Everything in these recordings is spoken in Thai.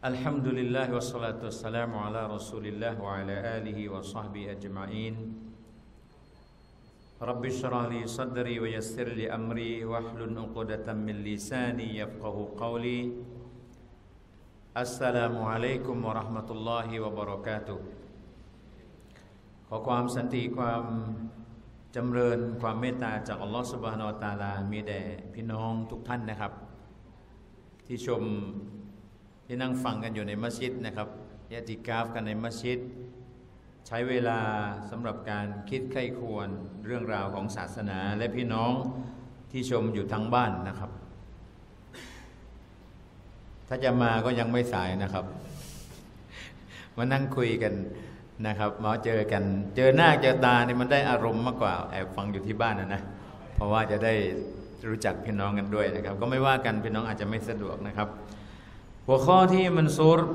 الحمد لله والصلاة والسلام على رسول الله وعلى آله وصحبه أجمعين رب اشرح لي صدري ويسر لي أمري واحلل عقدة من لساني يفقهوا قولي السلام عليكم ورحمة الله وبركاته ขอความสันติความจำเริญความเมตตาจากอัลลอฮฺซุบฮานะฮูวะตะอาลามีแด่พี่น้องทุกท่านนะครับที่ชมที่นั่งฟังกันอยู่ในมัสยิดนะครับยะติกาฟกันในมัสยิดใช้เวลาสำหรับการคิดใคร่ครวญเรื่องราวของศาสนาและพี่น้องที่ชมอยู่ทางบ้านนะครับถ้าจะมาก็ยังไม่สายนะครับมานั่งคุยกันนะครับมาเจอกันเจอหน้าเจอตาเนี่ยมันได้อารมณ์มากกว่าแอบฟังอยู่ที่บ้านนะเพราะว่าจะได้รู้จักพี่น้องกันด้วยนะครับก็ไม่ว่ากันพี่น้องอาจจะไม่สะดวกนะครับหัวข้อที่มันซูร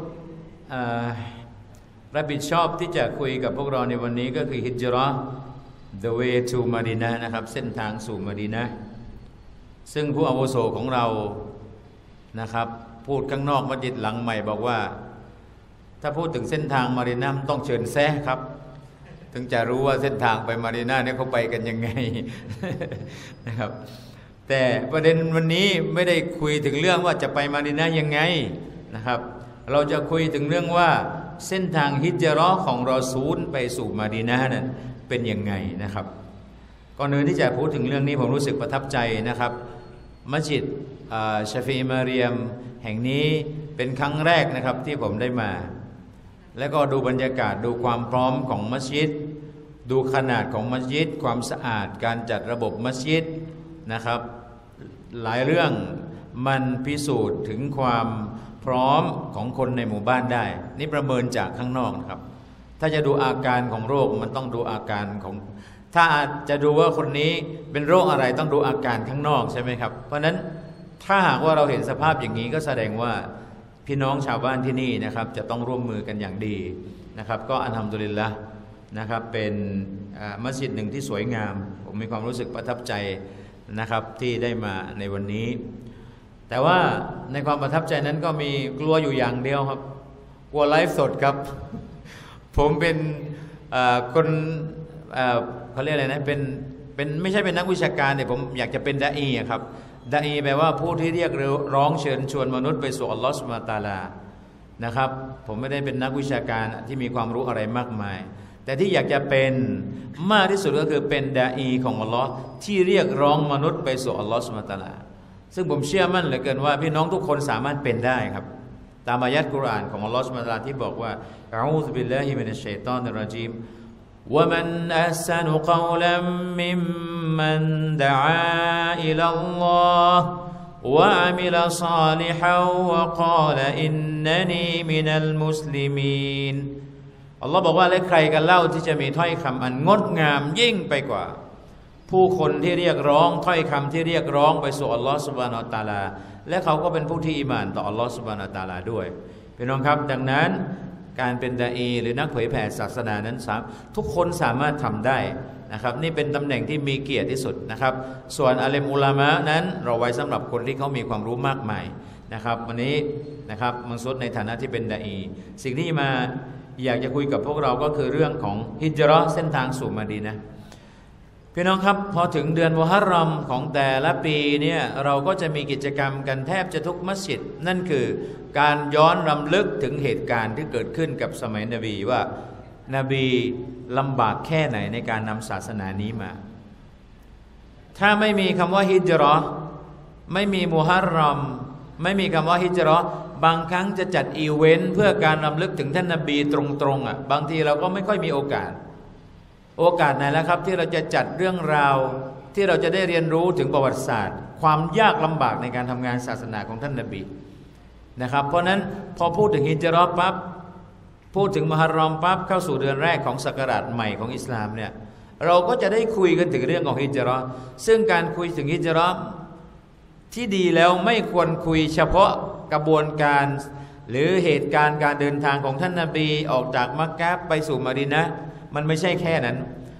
รับผิดชอบที่จะคุยกับพวกเราในวันนี้ก็คือฮิจเราะห์ the way to Madinah นะครับเส้นทางสู่มะดีนะห์ซึ่งผู้อาวุโสของเรานะครับพูดข้างนอกมัสยิดหลังใหม่บอกว่าถ้าพูดถึงเส้นทางมะดีนะห์ต้องเชิญแซะครับถึงจะรู้ว่าเส้นทางไปมะดีนะห์เนี่ยเขาไปกันยังไง นะครับแต่ประเด็นวันนี้ไม่ได้คุยถึงเรื่องว่าจะไปมะดีนะห์ยังไงนะครับเราจะคุยถึงเรื่องว่าเส้นทางฮิจเราะห์ของรอซูลไปสู่มะดีนะห์นั้นเป็นยังไงนะครับก่อนอื่นที่จะพูดถึงเรื่องนี้ผมรู้สึกประทับใจนะครับมัสยิดชาฟีมาเรียมแห่งนี้เป็นครั้งแรกนะครับที่ผมได้มาแล้วก็ดูบรรยากาศดูความพร้อมของมัสยิดดูขนาดของมัสยิดความสะอาดการจัดระบบมัสยิดนะครับหลายเรื่องมันพิสูจน์ถึงความพร้อมของคนในหมู่บ้านได้นี่ประเมินจากข้างนอกนะครับถ้าจะดูอาการของโรคมันต้องดูอาการของถ้าจะดูว่าคนนี้เป็นโรคอะไรต้องดูอาการข้างนอกใช่ไหมครับเพราะฉะนั้นถ้าหากว่าเราเห็นสภาพอย่างนี้ก็แสดงว่าพี่น้องชาวบ้านที่นี่นะครับจะต้องร่วมมือกันอย่างดีนะครับก็อัลฮัมดุลิลละห์นะครับเป็นมัสยิดหนึ่งที่สวยงามผมมีความรู้สึกประทับใจนะครับที่ได้มาในวันนี้แต่ว่าในความประทับใจนั้นก็มีกลัวอยู่อย่างเดียวครับกลัวไลฟ์สดครับ ผมเป็นคนเขาเรียกอะไรนะเป็นไม่ใช่เป็นนักวิชาการแต่ผมอยากจะเป็นดาอีครับดาอีแปลว่าผู้ที่เรียกร้องเชิญชวนมนุษย์ไปสู่อัลลอฮฺซุบฮานะฮูวะตะอาลานะครับผมไม่ได้เป็นนักวิชาการที่มีความรู้อะไรมากมายแต่ที่อยากจะเป็นมากที่สุดก็คือเป็นดาอีของอัลลอฮ์ที่เรียกร้องมนุษย์ไปสู่อัลลอฮฺซุบฮานะฮูวะตะอาลาซึ่งผมเชื่อมั่นเหลือเกินว่าพี่น้องทุกคนสามารถเป็นได้ครับตามอายะห์กุรอานของอัลลอฮฺซุบฮานะฮูวะตะอาลาที่บอกว่าอะอูซุบิลลาฮิมินัชชัยฏอนิรเราะญีมวะมันอัฮซะนุกอลัมมิมมันดะอาอิลัลลอฮ์วะอะมิลศอลิฮันวะกาลอินนันีมินัลมุสลิมีนอัลลอฮ์บอกว่าและใครกันเล่าที่จะมีถ้อยคำอันงดงามยิ่งไปกว่าผู้คนที่เรียกร้องถ้อยคำที่เรียกร้องไปสู่อัลลอฮ์ซุบฮานะฮูวะตะอาลาและเขาก็เป็นผู้ที่อีหม่านต่ออัลลอฮ์ซุบฮานะฮูวะตะอาลาด้วยพี่น้องครับดังนั้นการเป็นดาอีหรือนักเผยแผ่ศาสนานั้นทุกคนสามารถทำได้นะครับนี่เป็นตำแหน่งที่มีเกียรติที่สุดนะครับส่วนอาเลมอุลามะนั้นเราไว้สำหรับคนที่เขามีความรู้มากมายนะครับวันนี้นะครับมังซุดในฐานะที่เป็นดาอีสิ่งที่มาอยากจะคุยกับพวกเราก็คือเรื่องของฮิจเราะห์เส้นทางสู่มะดีนะห์พี่น้องครับพอถึงเดือนมุฮัรรอมของแต่ละปีเนี่ยเราก็จะมีกิจกรรมกันแทบจะทุกมัสยิดนั่นคือการย้อนรำลึกถึงเหตุการณ์ที่เกิดขึ้นกับสมัยนบีว่านบีลำบากแค่ไหนในการนำศาสนานี้มาถ้าไม่มีคำว่าฮิจเราะห์ไม่มีมุฮัรรอมไม่มีคำว่าฮิจเราะห์บางครั้งจะจัดอีเวนต์เพื่อการรำลึกถึงท่านนบีตรงๆบางทีเราก็ไม่ค่อยมีโอกาสไหนแล้วครับที่เราจะจัดเรื่องราวที่เราจะได้เรียนรู้ถึงประวัติศาสตร์ความยากลำบากในการทำงานศาสนาของท่านนบีนะครับเพราะนั้นพอพูดถึงฮิจเราะห์ปั๊บพูดถึงมุฮัรรอมปั๊บเข้าสู่เดือนแรกของศักราชใหม่ของอิสลามเนี่ยเราก็จะได้คุยกันถึงเรื่องของฮิจเราะห์ซึ่งการคุยถึงฮิจเราะห์ที่ดีแล้วไม่ควรคุยเฉพาะกระบวนการหรือเหตุการณ์การเดินทางของท่านนบีออกจากมักกะฮ์ไปสู่มะดีนะห์มันไม่ใช่แค่นั้น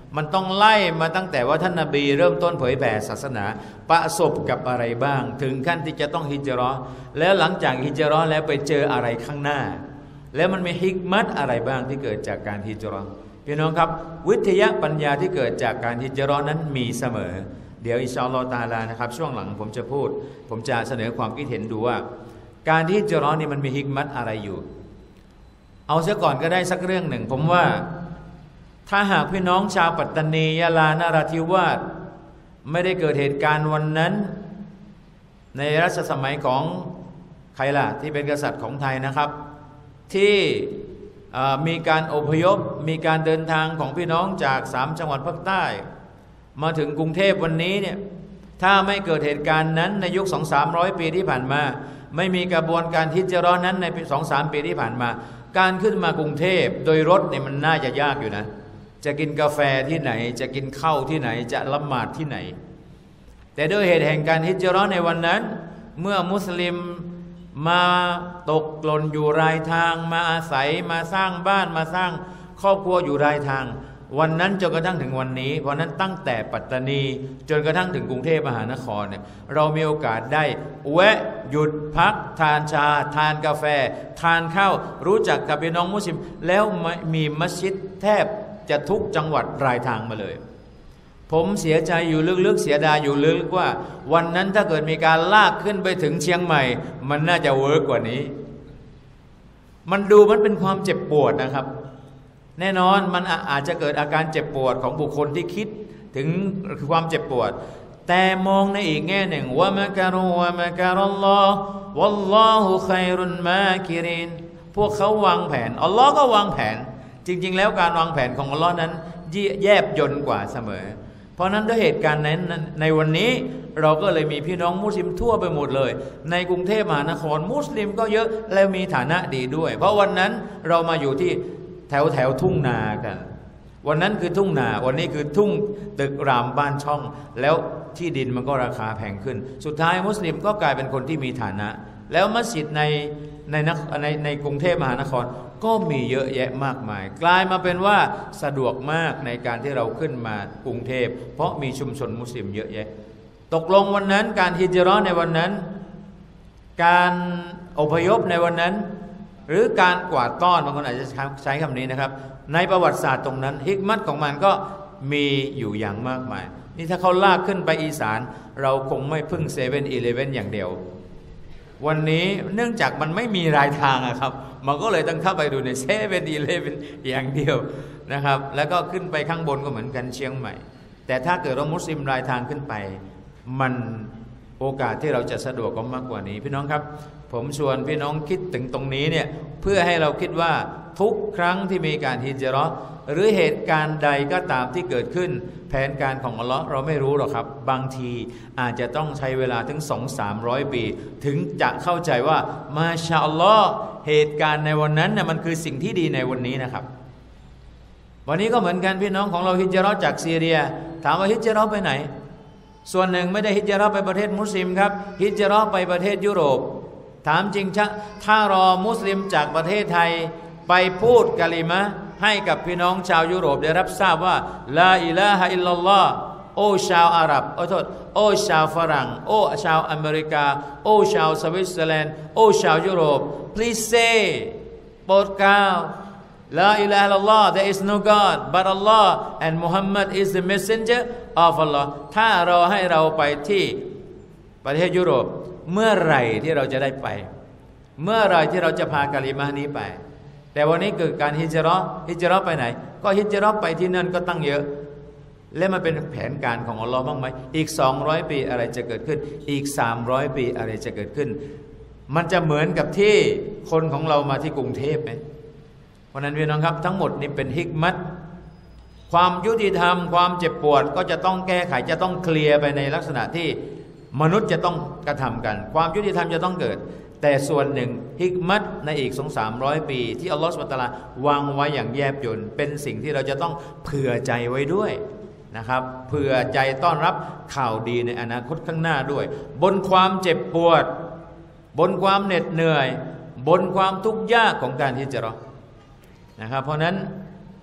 มันต้องไล่มาตั้งแต่ว่าท่านนบีเริ่มต้นเผยแผ่ศาสนาประสบกับอะไรบ้างถึงขั้นที่จะต้องฮิจเราะห์แล้วหลังจากฮิจเราะห์แล้วไปเจออะไรข้างหน้าแล้วมันมีฮิกมัตอะไรบ้างที่เกิดจากการฮิจเราะห์พี่น้องครับวิทยาปัญญาที่เกิดจากการฮิจเราะห์นั้นมีเสมอเดี๋ยวอินชาอัลลอฮฺตะอาลานะครับช่วงหลังผมจะพูดผมจะเสนอความคิดเห็นดูว่าการฮิจเราะห์นี่มันมีฮิกมัตอะไรอยู่เอาเสียก่อนก็ได้สักเรื่องหนึ่งผมว่าถ้าหากพี่น้องชาวปัตตานียะลานราธิวาสไม่ได้เกิดเหตุการณ์วันนั้นในรัชสมัยของใครล่ะที่เป็นกษัตริย์ของไทยนะครับที่มีการอพยพมีการเดินทางของพี่น้องจาก3จังหวัดภาคใต้มาถึงกรุงเทพวันนี้เนี่ยถ้าไม่เกิดเหตุการณ์นั้นในยุค 200-300 ปีที่ผ่านมาไม่มีกระบวนการฮิจเราะห์นั้นในปี 2-3 ปีที่ผ่านมาการขึ้นมากรุงเทพโดยรถเนี่ยมันน่าจะยากอยู่นะจะกินกาแฟที่ไหนจะกินข้าวที่ไหนจะละหมาดที่ไหนแต่ด้วยเหตุแห่งการฮิจเราะห์ในวันนั้นเมื่อมุสลิมมาตกหล่นอยู่รายทางมาอาศัยมาสร้างบ้านมาสร้างครอบครัวอยู่รายทางวันนั้นจนกระทั่งถึงวันนี้เพราะนั้นตั้งแต่ปัตตานีจนกระทั่งถึงกรุงเทพมหานครเนี่ยเรามีโอกาสได้แวะหยุดพักทานชาทานกาแฟทานข้าวรู้จักกับพี่น้องมุสลิมแล้วมีมัสยิดแทบจะทุกจังหวัดรายทางมาเลยผมเสียใจอยู่ลึกๆเสียดายอยู่ลึกว่าวันนั้นถ้าเกิดมีการลากขึ้นไปถึงเชียงใหม่มันน่าจะเวิร์กกว่านี้มันดูมันเป็นความเจ็บปวดนะครับแน่นอนมันอาจจะเกิดอาการเจ็บปวดของบุคคลที่คิดถึงความเจ็บปวดแต่มองในอีกแง่หนึ่งว่ามะกะรูวะมะกะรัลลอฮ์วัลลอฮุค็อยรุลมาคิรินพวกเขาวางแผนอัลลอฮ์ก็วางแผนจริงๆแล้วการวางแผนของอัลลอฮ์นั้นแยบยลกว่าเสมอเพราะนั้นด้วยเหตุการณ์นั้นในวันนี้เราก็เลยมีพี่น้องมุสลิมทั่วไปหมดเลยในกรุงเทพมหานครมุสลิมก็เยอะและมีฐานะดีด้วยเพราะวันนั้นเรามาอยู่ที่แถวทุ่งนากันวันนั้นคือทุ่งนาวันนี้คือทุ่งตึกรามบ้านช่องแล้วที่ดินมันก็ราคาแพงขึ้นสุดท้ายมุสลิมก็กลายเป็นคนที่มีฐานะแล้วมัสยิดในกรุงเทพมหานครก็มีเยอะแยะมากมายกลายมาเป็นว่าสะดวกมากในการที่เราขึ้นมากรุงเทพเพราะมีชุมชนมุสลิมเยอะแยะตกลงวันนั้นการฮิจเราะห์ในวันนั้นการอพยพในวันนั้นหรือการกวาดต้อนบางคนอาจจะใช้คำนี้นะครับในประวัติศาสตร์ตรงนั้นฮิกมัตของมันก็มีอยู่อย่างมากมายนี่ถ้าเขาลากขึ้นไปอีสานเราคงไม่พึ่ง7-11อย่างเดียววันนี้เนื่องจากมันไม่มีรายทางครับมันก็เลยต้องเข้าไปดูใน7-11อย่างเดียวนะครับแล้วก็ขึ้นไปข้างบนก็เหมือนกันเชียงใหม่แต่ถ้าเกิดเรามุสลิมรายทางขึ้นไปมันโอกาสที่เราจะสะดวกก็มากกว่านี้พี่น้องครับผมชวนพี่น้องคิดถึงตรงนี้เนี่ยเพื่อให้เราคิดว่าทุกครั้งที่มีการฮิจเราะห์หรือเหตุการณ์ใดก็ตามที่เกิดขึ้นแผนการของอัลลอฮ์เราไม่รู้หรอกครับบางทีอาจจะต้องใช้เวลาถึง 200-300 ปีถึงจะเข้าใจว่ามาชาอัลลอฮ์เหตุการณ์ในวันนั้นเนี่ยมันคือสิ่งที่ดีในวันนี้นะครับวันนี้ก็เหมือนกันพี่น้องของเราฮิจเราะห์จากซีเรียถามว่าฮิจเราะห์ไปไหนส่วนหนึ่งไม่ได้ฮิจเราะห์ไปประเทศมุสลิมครับฮิจเราะห์ไปประเทศยุโรปถามจริงถ้ารอมุสลิมจากประเทศไทยไปพูดกะลิมะห์ให้กับพี่น้องชาวยุโรปได้รับทราบว่าลาอิลาฮะอิลลัลลอฮ์โอ้ชาวอาหรับโอ้ชาวฝรั่งโอ้ชาวอเมริกาโอ้ชาวสวิตเซอร์แลนด์โอ้ชาวยุโรป please say โปรดกล่าวลาอิลาฮะอิลลัลลอฮ์ there is no God but Allah and Muhammad is the messenger of Allah ถ้ารอให้เราไปที่ประเทศยุโรปเมื่อไหร่ที่เราจะได้ไปเมื่อไหร่ที่เราจะพากะลิมะห์นี้ไปแต่วันนี้เกิดการฮิจเราะห์ไปไหนก็ฮิจเราะห์ไปที่นั่นก็ตั้งเยอะและมันเป็นแผนการของอัลลอฮ์บ้างไหมอีก200 ปีอะไรจะเกิดขึ้นอีก300 ปีอะไรจะเกิดขึ้นมันจะเหมือนกับที่คนของเรามาที่กรุงเทพไหมเพราะนั้นพี่น้องครับทั้งหมดนี้เป็นฮิกมัตความยุติธรรมความเจ็บปวดก็จะต้องแก้ไขจะต้องเคลียร์ไปในลักษณะที่มนุษย์จะต้องกระทำกันความยุติธรรมจะต้องเกิดแต่ส่วนหนึ่งฮิกมัตในอีก 200-300 ปีที่อัลลอฮฺซุบฮานะฮูวะตะอาลาวางไว้อย่างแยบยลเป็นสิ่งที่เราจะต้องเผื่อใจไว้ด้วยนะครับเผื่อใจต้อนรับข่าวดีในอนาคตข้างหน้าด้วยบนความเจ็บปวดบนความเหน็ดเหนื่อยบนความทุกข์ยากของการฮิจเราะห์นะครับเพราะนั้น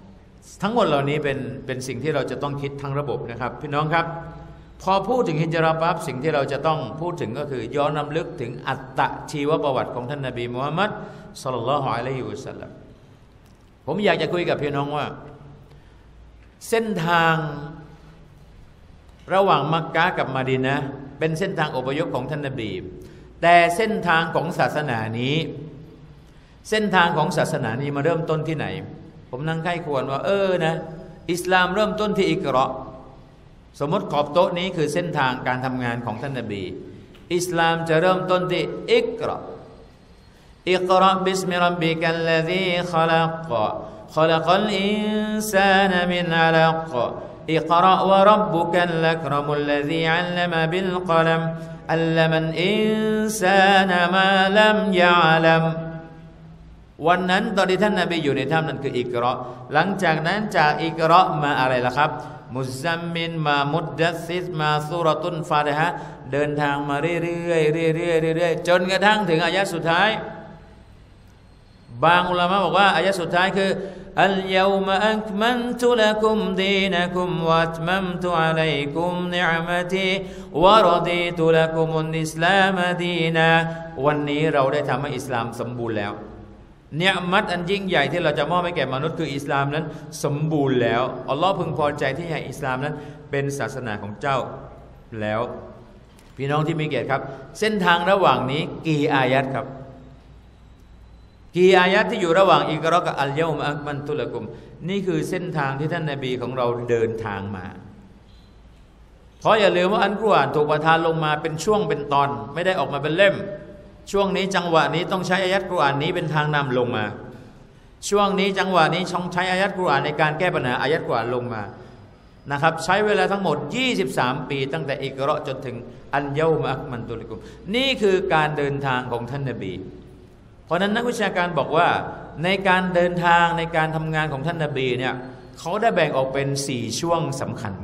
ทั้งหมดเหล่านี้เป็นสิ่งที่เราจะต้องคิดทั้งระบบนะครับพี่น้องครับพอพูดถึงฮิจเราะห์ปั๊บสิ่งที่เราจะต้องพูดถึงก็คือย้อนรำลึกถึงอัตชีวประวัติของท่านนบีมุฮัมมัดศ็อลลัลลอฮุอะลัยฮิวะซัลลัมผมอยากจะคุยกับพี่น้องว่าเส้นทางระหว่างมักกะฮ์กับมะดีนะห์เป็นเส้นทางอพยพของท่านนบีแต่เส้นทางของศาสนานี้เส้นทางของศาสนานี้มาเริ่มต้นที่ไหนผมนั่งใกล้ควรว่านะอิสลามเริ่มต้นที่อิกเราะห์สมมติขอบโต๊ะนี้คือเส้นทางการทำงานของท่านนบีอิสลามจะเริ่มต้นที่อิกเราะห์อิกเราะห์บิสมิร็อบบิกัลลซีคอลักขอลักัลอินซานมินอะลักอิกเราะห์วะร็อบบุกัลอักเราะมุลลซีอัลลัมบิลกะลัมอัลลัมัลอินซานมาลัมยะอลัมวันนั้นตอนที่ท่านนบีอยู่ในถ้ำนั้นคืออิกเราะห์หลังจากนั้นจากอิกเราะห์มาอะไรล่ะครับมุซซัมมินมามุดดัสซิสมาซูเราะตุลฟาติฮะห์เดินทางมาเรื่อยๆจนกระทั่งถึงอายะห์สุดท้ายบางอุลามะบอกว่าอายะห์สุดท้ายคืออัลยอมะอักมัลตุละกุมดีนะกุมวะอัตมัมตุอะลัยกุมนิอ์มะตีวะรอฎีตุละกุมุลอิสลามดีนะวันนี้เราได้ทำให้อิสลามสมบูรณ์แล้วเนียมัตอันยิ่งใหญ่ที่เราจะมอบให้แก่มนุษย์คืออิสลามนั้นสมบูรณ์แล้วอัลลอฮ์พึงพอใจที่ให้อิสลามนั้นเป็นศาสนาของเจ้าแล้วพี่น้องที่มีเกียรติครับเส้นทางระหว่างนี้กี่อายัดครับกี่อายัดที่อยู่ระหว่างอิกเราะห์กับอัลยอมะอักมัลตุละกุมนี่คือเส้นทางที่ท่านนบีของเราเดินทางมาเพราะอย่าลืมว่าอัลกุรอานถูกประทานลงมาเป็นช่วงเป็นตอนไม่ได้ออกมาเป็นเล่มช่วงนี้จังหวะนี้ต้องใช้อายัดกุรอานนี้เป็นทางนำลงมาช่วงนี้จังหวะนี้ต้องใช้อายัดกุรอานในการแก้ปัญหาอายัดกุรอานลงมานะครับใช้เวลาทั้งหมด23ปีตั้งแต่อิกเราะห์จนถึงอัลยอมะอักมัลตุละกุมนี่คือการเดินทางของท่านนบีเพราะนั้นนักวิชาการบอกว่าในการเดินทางในการทำงานของท่านนบีเนี่ยเขาได้แบ่งออกเป็น4ช่วงสำคัญ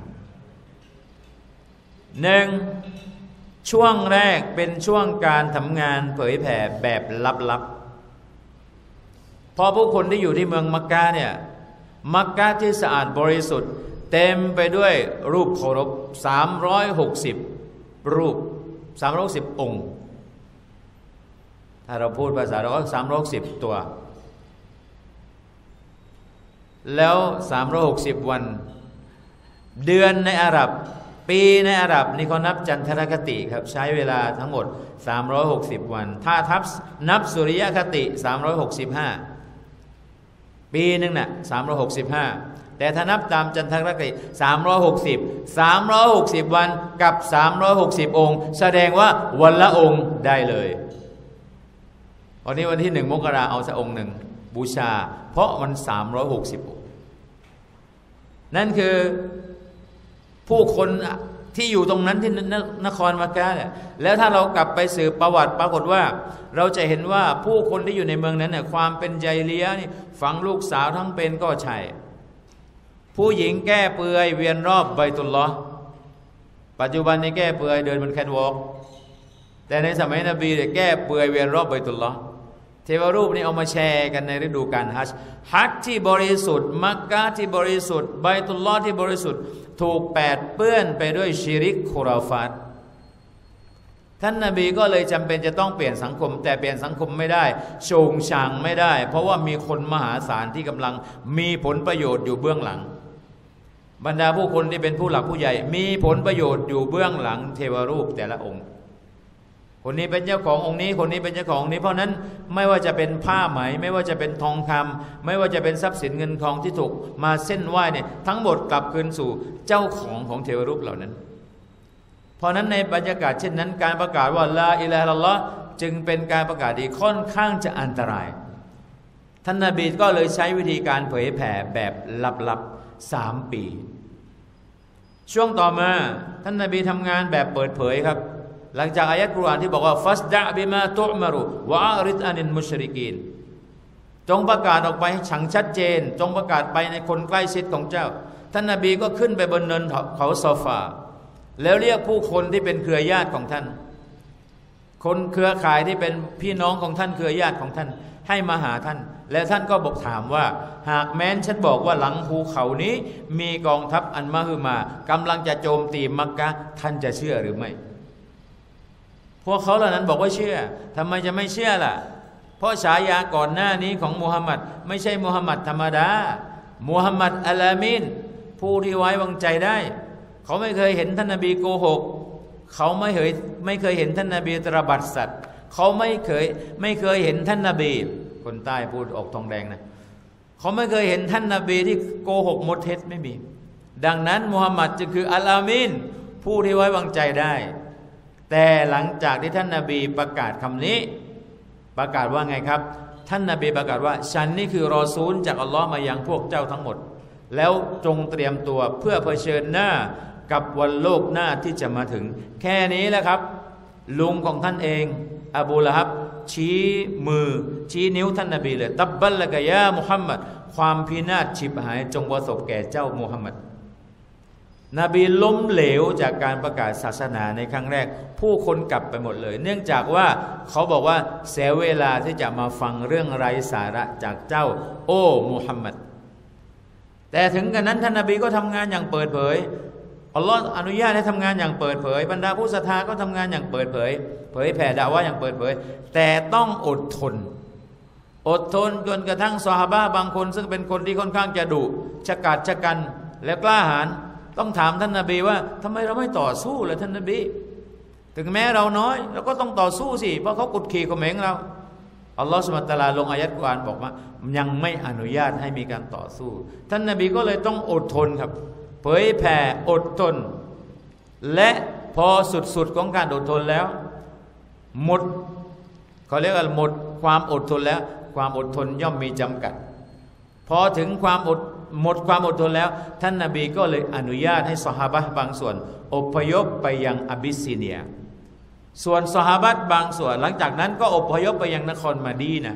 1ช่วงแรกเป็นช่วงการทำงานเผยแผ่แบบลับๆพอผู้คนที่อยู่ที่เมืองมักกะฮ์เนี่ยมักกะฮ์ที่สะอาดบริสุทธิ์เต็มไปด้วยรูปเคารพ360รูป360องค์ถ้าเราพูดภาษาเราก็360ตัวแล้ว360วันเดือนในอาหรับปีในอาหรับนี่เขานับจันทรคติครับใช้เวลาทั้งหมด360วันถ้านับสุริยคติ365ปีนึงน่ะ365แต่ถ้านับตามจันทรคติ360วันกับ360องค์แสดงว่าวันละองค์ได้เลยวันนี้วันที่1 มกราคมเอาสักองค์หนึ่งบูชาเพราะมัน360องค์นั่นคือผู้คนที่อยู่ตรงนั้นที่นครมักกะฮ์เนี่ยแล้วถ้าเรากลับไปสืบประวัติปรากฏว่าเราจะเห็นว่าผู้คนที่อยู่ในเมืองนั้นเนี่ยความเป็นญาฮิลียะห์นี่ฝังลูกสาวทั้งเป็นก็ใช่ผู้หญิงแก้เปลือยเวียนรอบบัยตุลลอฮ์ปัจจุบันนี้แก้เปลือยเดินบนแคทวอล์กแต่ในสมัยนบีเนี่ยแก้เปลือยเวียนรอบบัยตุลลอฮ์เทวรูปนี่เอามาแชร์กันในฤดูกาลฮัจญ์ที่บริสุทธิ์มักกะฮ์ที่บริสุทธิ์บัยตุลลอฮ์ที่บริสุทธิ์ถูกแปดเปื้อนไปด้วยชิริกคุราฟาตท่านนบีก็เลยจำเป็นจะต้องเปลี่ยนสังคมแต่เปลี่ยนสังคมไม่ได้โฉงฉางไม่ได้เพราะว่ามีคนมหาศาลที่กำลังมีผลประโยชน์อยู่เบื้องหลังบรรดาผู้คนที่เป็นผู้หลักผู้ใหญ่มีผลประโยชน์อยู่เบื้องหลังเทวรูปแต่ละองค์คนนี้เป็นเจ้าขององค์นี้คนนี้เป็นเจ้าขององค์นี้เพราะนั้นไม่ว่าจะเป็นผ้าไหมไม่ว่าจะเป็นทองคำไม่ว่าจะเป็นทรัพย์สินเงินทองที่ถูกมาเส้นไหว้เนี่ยทั้งหมดกลับคืนสู่เจ้าของเทวรูปเหล่านั้นเพราะนั้นในบรรยากาศเช่นนั้นการประกาศว่าลาอิลาฮะอิลลัลลอฮ์จึงเป็นการประกาศที่ค่อนข้างจะอันตรายท่านนบีก็เลยใช้วิธีการเผยแผ่แบบลับๆ3 ปีช่วงต่อมาท่านนบีทำงานแบบเปิดเผยครับหลังจากอายะห์กุรอานที่บอกว่าฟัสดะบิมาตุอ์มะรุวะอาริดอานิลมุชริกีนจงประกาศออกไปฉังชัดเจนจงประกาศไปในคนใกล้ชิดของเจ้าท่านนบีก็ขึ้นไปบนเนินเขาซอฟาแล้วเรียกผู้คนที่เป็นเครือญาติของท่านคนเครือข่ายที่เป็นพี่น้องของท่านเครือญาติของท่านให้มาหาท่านและท่านก็บอกถามว่าหากแม้นฉันบอกว่าหลังภูเขานี้มีกองทัพอันมหึมากำลังจะโจมตีมักกะฮ์ท่านจะเชื่อหรือไม่พวกเขาเหล่านั้นบอกว่าเชื่อทำไมจะไม่เชื่อล่ะเพราะฉายาก่อนหน้านี้ของมุฮัมมัดไม่ใช่มุฮัมมัดธรรมดามุฮัมมัดอัลอามีนผู้ที่ไว้วางใจได้เขาไม่เคยเห็นท่านนบีโกหกเขาไม่เคยเห็นท่านนบีตระบัดสัตย์เขาไม่เคยเห็นท่านนบีคนใต้พูดออกทองแดงนะเขาไม่เคยเห็นท่านนบีที่โกหกมดเท็จไม่มีดังนั้นมุฮัมมัดจึงคืออัลอามีนผู้ที่ไว้วางใจได้แต่หลังจากที่ท่านนบีประกาศคำนี้ประกาศว่าไงครับท่านนบีประกาศว่าฉันนี่คือรอซูลจากอัลลอฮ์มายังพวกเจ้าทั้งหมดแล้วจงเตรียมตัวเพื่อเผชิญหน้ากับวันโลกหน้าที่จะมาถึงแค่นี้แหละครับลุงของท่านเองอบูละฮับชี้มือชี้นิ้วท่านนบีเลยตับบัลละกะยามุฮัมมัดความพินาศฉิบหายจงประสบแก่เจ้ามุฮัมมัดนบีล้มเหลวจากการประกาศศาสนาในครั้งแรกผู้คนกลับไปหมดเลยเนื่องจากว่าเขาบอกว่าเสียเวลาที่จะมาฟังเรื่องไร้สาระจากเจ้าโอ้มุฮัมมัดแต่ถึงกันนั้นท่านนบีก็ทำงานอย่างเปิดเผยอัลลอฮ์อนุญาตให้ทำงานอย่างเปิดเผยบรรดาผู้ศรัทธาก็ทำงานอย่างเปิดเผยเผยแผ่ดะวะห์อย่างเปิดเผยแต่ต้องอดทนจนกระทั่งซอฮาบะห์บางคนซึ่งเป็นคนที่ค่อนข้างจะดุฉกาจฉกันและกล้าหาญต้องถามท่านนบีว่าทำไมเราไม่ต่อสู้ล่ะท่านนบีถึงแม้เราน้อยเราก็ต้องต่อสู้สิเพราะเขากดขี่ข่มเหงเราอัลลอฮฺซุบฮานะฮูวะตะอาลาลงอายัดกุรอานบอกว่ายังไม่อนุญาตให้มีการต่อสู้ท่านนบีก็เลยต้องอดทนครับเผยแผ่อดทนและพอสุดของการอดทนแล้วหมดเขาเรียกว่าหมดความอดทนแล้วความอดทนย่อมมีจำกัดพอถึงหมดความอดทนแล้วท่านนบีก็เลยอนุญาตให้ซอฮาบะห์บางส่วนอพยพไปยังอาบิสซิเนียส่วนซอฮาบะห์บางส่วนหลังจากนั้นก็อพยพไปยังนครมะดีนะห์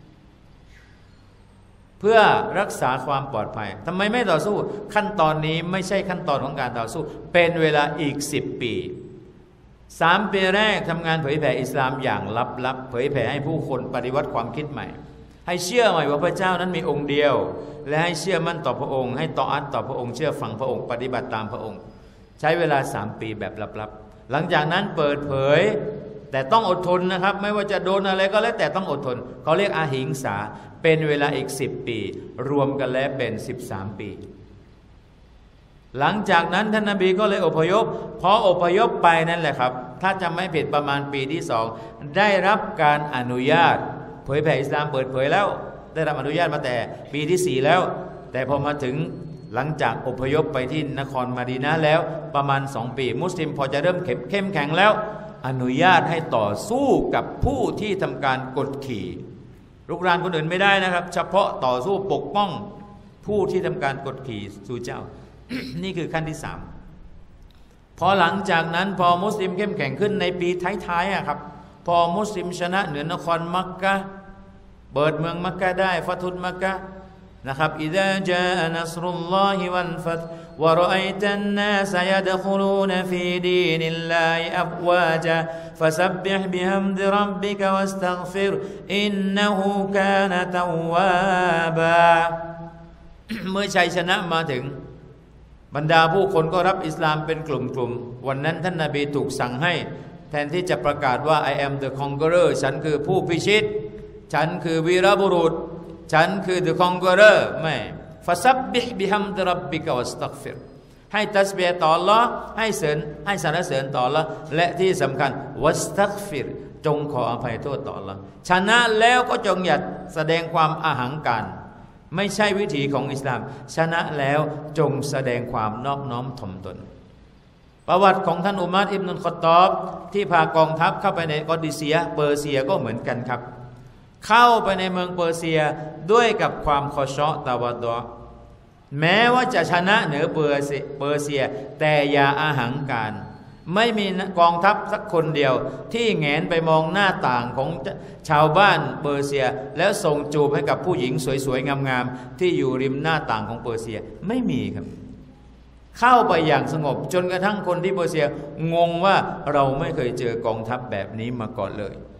เพื่อรักษาความปลอดภัยทำไมไม่ต่อสู้ขั้นตอนนี้ไม่ใช่ขั้นตอนของการต่อสู้เป็นเวลาอีก10 ปี3 ปีแรกทำงานเผยแผ่อิสลามอย่างลับๆเผยแผ่ให้ผู้คนปฏิวัติความคิดใหม่ให้เชื่อใหม่ว่าพระเจ้านั้นมีองค์เดียวและให้เชื่อมั่นต่อพระองค์ให้ต่ออัตต่อพระองค์เชื่อฟังพระองค์ปฏิบัติตามพระองค์ใช้เวลา3 ปีแบบลับๆหลังจากนั้นเปิดเผยแต่ต้องอดทนนะครับไม่ว่าจะโดนอะไรก็แล้วแต่ต้องอดทนเขาเรียกอาหิงสาเป็นเวลาอีก10 ปีรวมกันแล้วเป็น13 ปีหลังจากนั้นท่านนบีก็เลยอพยพพออพยพไปนั่นแหละครับถ้าจำไม่ผิดประมาณปีที่2ได้รับการอนุญาตเผยแผ่อิสลามเปิดเผยแล้วได้รับอนุญาตมาแต่ปีที่4แล้วแต่พอมาถึงหลังจากอพยพไปที่นครมะดีนะห์แล้วประมาณ2 ปีมุสลิมพอจะเริ่มเข้มแข็งแล้วอนุญาตให้ต่อสู้กับผู้ที่ทำการกดขี่ลุกรานคนอื่นไม่ได้นะครับเฉพาะต่อสู้ปกป้องผู้ที่ทำการกดขี่สู่เจ้า นี่คือขั้นที่3พอหลังจากนั้นพอมุสลิมเข้มแข็งขึ้นในปีท้ายๆครับพอมุสลิมชนะเหนือนครมักกะฮ์เปิดเมืองมักกะฮ์ได้ฟัตุลมักกะฮ์นะครับอิซาจาอะนัศรุลลอฮิวัลฟัตวะรออัยตันนาสยะดคุลูนฟีดีนิลลาฮิอัฟวาจาฟะซับบิฮ์บิฮัมดิร็อบบิกะวัสตัฆฟิรอินนะฮูกานะตัววาบา เมื่อชัยชนะมาถึงบรรดาผู้คนก็รับอิสลามเป็นกลุ่มๆวันนั้นท่านนบีถูกสั่งให้แทนที่จะประกาศว่า I am the conqueror ฉันคือผู้พิชิตฉันคือวีรบุรุษฉันคือ the conqueror ไม่ฟะซับบิฮ์บิฮัมดิร็อบบิกะวัสตัฆฟิรให้ตัสบีฮ์ต่อ Allah ให้สรรเสริญต่อ Allah และที่สำคัญวัสตัฆฟิรจงขออภัยโทษต่อ Allah ชนะแล้วก็จงอย่าแสดงความอาหังการไม่ใช่วิถีของอิสลามชนะแล้วจงแสดงความนอบน้อมถ่อมตนประวัติของท่านอุมัรอิบนุลค็อฏฏอบที่พากองทัพเข้าไปในกอดิเซียเปอร์เซียก็เหมือนกันครับเข้าไปในเมืองเปอร์เซียด้วยกับความคอชอตะวัดอแม้ว่าจะชนะเหนือเปอร์เซียแต่อย่าอาหังการไม่มีกองทัพสักคนเดียวที่แงนไปมองหน้าต่างของชาวบ้านเปอร์เซียแล้วส่งจูบให้กับผู้หญิงสวยๆงามๆที่อยู่ริมหน้าต่างของเปอร์เซียไม่มีครับเข้าไปอย่างสงบจนกระทั่งคนที่เปอร์เซียงงว่าเราไม่เคยเจอกองทัพแบบนี้มาก่อนเลย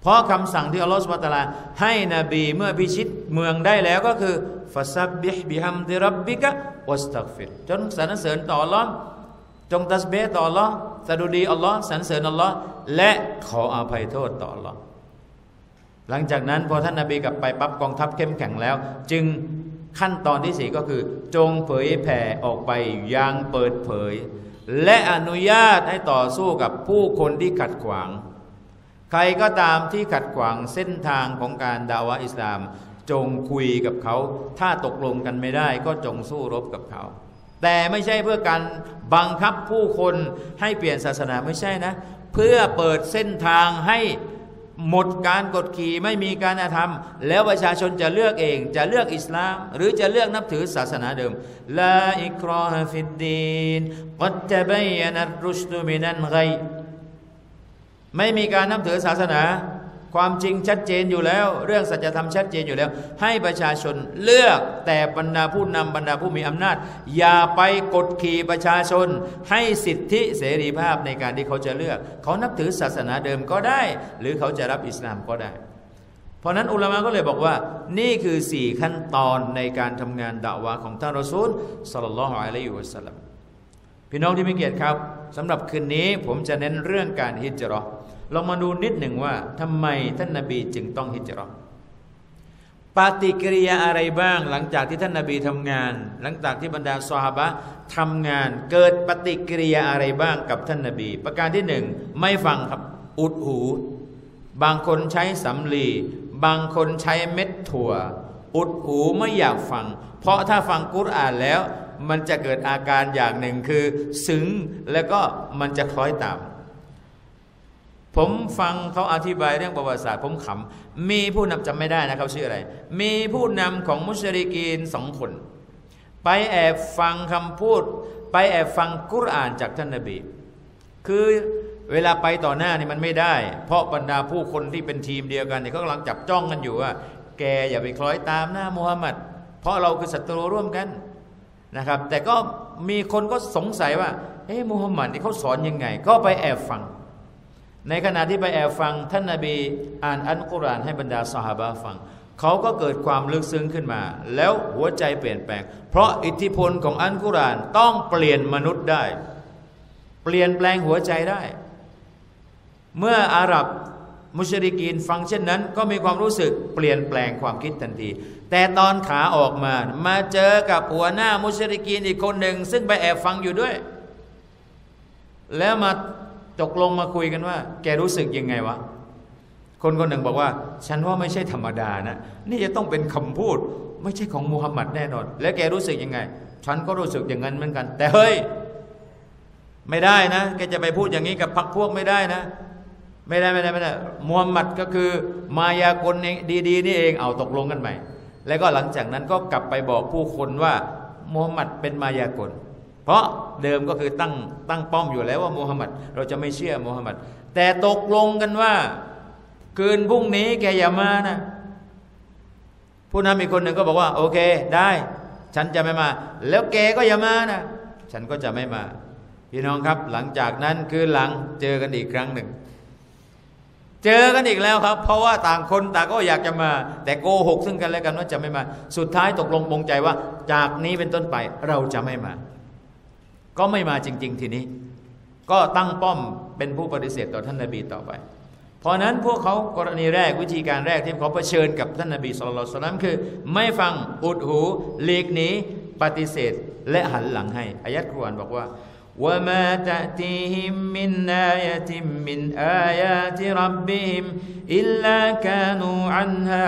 เพราะคำสั่งที่อัลลอฮฺซุบฮานะฮูวะตะอาลาให้นบีเมื่อพิชิตเมืองได้แล้วก็คือฟัซับบิฮบิฮัมดิร็อบบิกะวัสตัฆฟิรจงสรรเสริญต่ออัลลอฮ์จงตัสบีฮ์ต่ออัลลอฮ์สดุดีอัลลอฮ์สรรเสริญอัลลอฮ์และขออภัยโทษต่ออัลลอฮ์หลังจากนั้นพอท่านนบีกลับไปปั๊บกองทัพเข้มแข็งแล้วจึงขั้นตอนที่4ก็คือจงเผยแผ่ออกไปอย่างเปิดเผยและอนุญาตให้ต่อสู้กับผู้คนที่ขัดขวางใครก็ตามที่ขัดขวางเส้นทางของการดาวะอิสลามจงคุยกับเขาถ้าตกลงกันไม่ได้ก็จงสู้รบกับเขาแต่ไม่ใช่เพื่อการบังคับผู้คนให้เปลี่ยนศาสนาไม่ใช่นะเพื่อเปิดเส้นทางให้หมดการกดขี่ไม่มีการธรรมแล้วประชาชนจะเลือกเองจะเลือกอิสลามหรือจะเลือกนับถือศาสนาเดิมลาอิกราฮะฟิดดีนกัดตะบัยนะรรุชดุมินัลฆัยไม่มีการนับถือศาสนาความจริงชัดเจนอยู่แล้วเรื่องสัจธรรมชัดเจนอยู่แล้วให้ประชาชนเลือกแต่บรรดาผู้นำบรรดาผู้มีอำนาจอย่าไปกดขี่ประชาชนให้สิทธิเสรีภาพในการที่เขาจะเลือกเขานับถือศาสนาเดิมก็ได้หรือเขาจะรับอิสลามก็ได้เพราะนั้นอุลามะก็เลยบอกว่านี่คือ4ขั้นตอนในการทำงานดะวะของท่านรอซูลศ็อลลัลลอฮุอะลัยฮิวะซัลลัมพี่น้องที่มีเกียรติครับสำหรับคืนนี้ผมจะเน้นเรื่องการฮิจเราะห์เรามาดูนิดหนึ่งว่าทำไมท่านนบีจึงต้องฮิจเราะห์ปฏิกิริยาอะไรบ้างหลังจากที่ท่านนบีทำงานหลังจากที่บรรดาซอฮาบะห์ทำงานเกิดปฏิกิริยาอะไรบ้างกับท่านนบีประการที่1ไม่ฟังครับอุดหูบางคนใช้สำลีบางคนใช้เม็ดถั่วอุดหูไม่อยากฟังเพราะถ้าฟังกุรอานแล้วมันจะเกิดอาการอย่างหนึ่งคือซึ้งแล้วก็มันจะคล้อยตามผมฟังเขาอธิบายเรื่องประวัติศาสตร์ผมขำมีผู้นำจำไม่ได้นะเขาชื่ออะไรมีผู้นำของมุชริกีน2 คนไปแอบฟังคำพูดไปแอบฟังกุรอานจากท่านนบีคือเวลาไปต่อหน้านี่มันไม่ได้เพราะบรรดาผู้คนที่เป็นทีมเดียวกันเนี่ยเขากำลังจับจ้องกันอยู่ว่าแกอย่าไปคล้อยตามหน้ามุฮัมมัดเพราะเราคือศัตรูร่วมกันนะครับแต่ก็มีคนก็สงสัยว่ามุฮัมมัดนี่เขาสอนยังไงก็ไปแอบฟังในขณะที่ไปแอบฟังท่านนบีอ่านอัลกุรอานให้บรรดาซอฮาบะห์ฟังเขาก็เกิดความลึกซึ้งขึ้นมาแล้วหัวใจเปลี่ยนแปลงเพราะอิทธิพลของอัลกุรอานต้องเปลี่ยนมนุษย์ได้เปลี่ยนแปลงหัวใจได้เมื่ออาหรับมุชริกีนฟังเช่นนั้นก็มีความรู้สึกเปลี่ยนแปลงความคิดทันทีแต่ตอนขาออกมาเจอกับหัวหน้ามุชริกีนอีกคนหนึ่งซึ่งไปแอบฟังอยู่ด้วยแล้วมาตกลงมาคุยกันว่าแกรู้สึกยังไงวะคนหนึ่งบอกว่าฉันว่าไม่ใช่ธรรมดานะนี่จะต้องเป็นคำพูดไม่ใช่ของมุฮัมมัดแน่นอนแล้วแกรู้สึกยังไงฉันก็รู้สึกอย่างนั้นเหมือนกันแต่เฮ้ยไม่ได้นะแกจะไปพูดอย่างนี้กับพรรคพวกไม่ได้นะไม่ได้มุฮัมมัดก็คือมายากลดีๆนี่เองเอาตกลงกันใหม่แล้วก็หลังจากนั้นก็กลับไปบอกผู้คนว่ามุฮัมมัดเป็นมายากลเพราะเดิมก็คือตั้งป้อมอยู่แล้วว่ามุฮัมมัดเราจะไม่เชื่อมุฮัมมัดแต่ตกลงกันว่าคืนพรุ่งนี้แกอย่ามานะผู้นำอีกคนหนึ่งก็บอกว่าโอเคได้ฉันจะไม่มาแล้วแกก็อย่ามานะฉันก็จะไม่มาพี่น้องครับหลังจากนั้นคืนหลังเจอกันอีกครั้งหนึ่งเจอกันอีกแล้วครับเพราะว่าต่างคนต่างก็อยากจะมาแต่โกหกซึ่งกันและกันว่าจะไม่มาสุดท้ายตกลงปรงใจว่าจากนี้เป็นต้นไปเราจะไม่มาก็ไม่มาจริงๆทีนี้ก็ตั้งป้อมเป็นผู้ปฏิเสธต่อท่านนบีต่อไปเพราะนั้นพวกเขากรณีแรกวิธีการแรกที่เขาเผชิญกับท่านนบีศ็อลลัลลอฮุอะลัยฮิวะซัลลัมคือไม่ฟังอุดหูหลีกหนีปฏิเสธและหันหลังให้อายะห์กุรอานบอกว่าوما تأتيهم من آية من آيات ربهم إلا كانوا عنها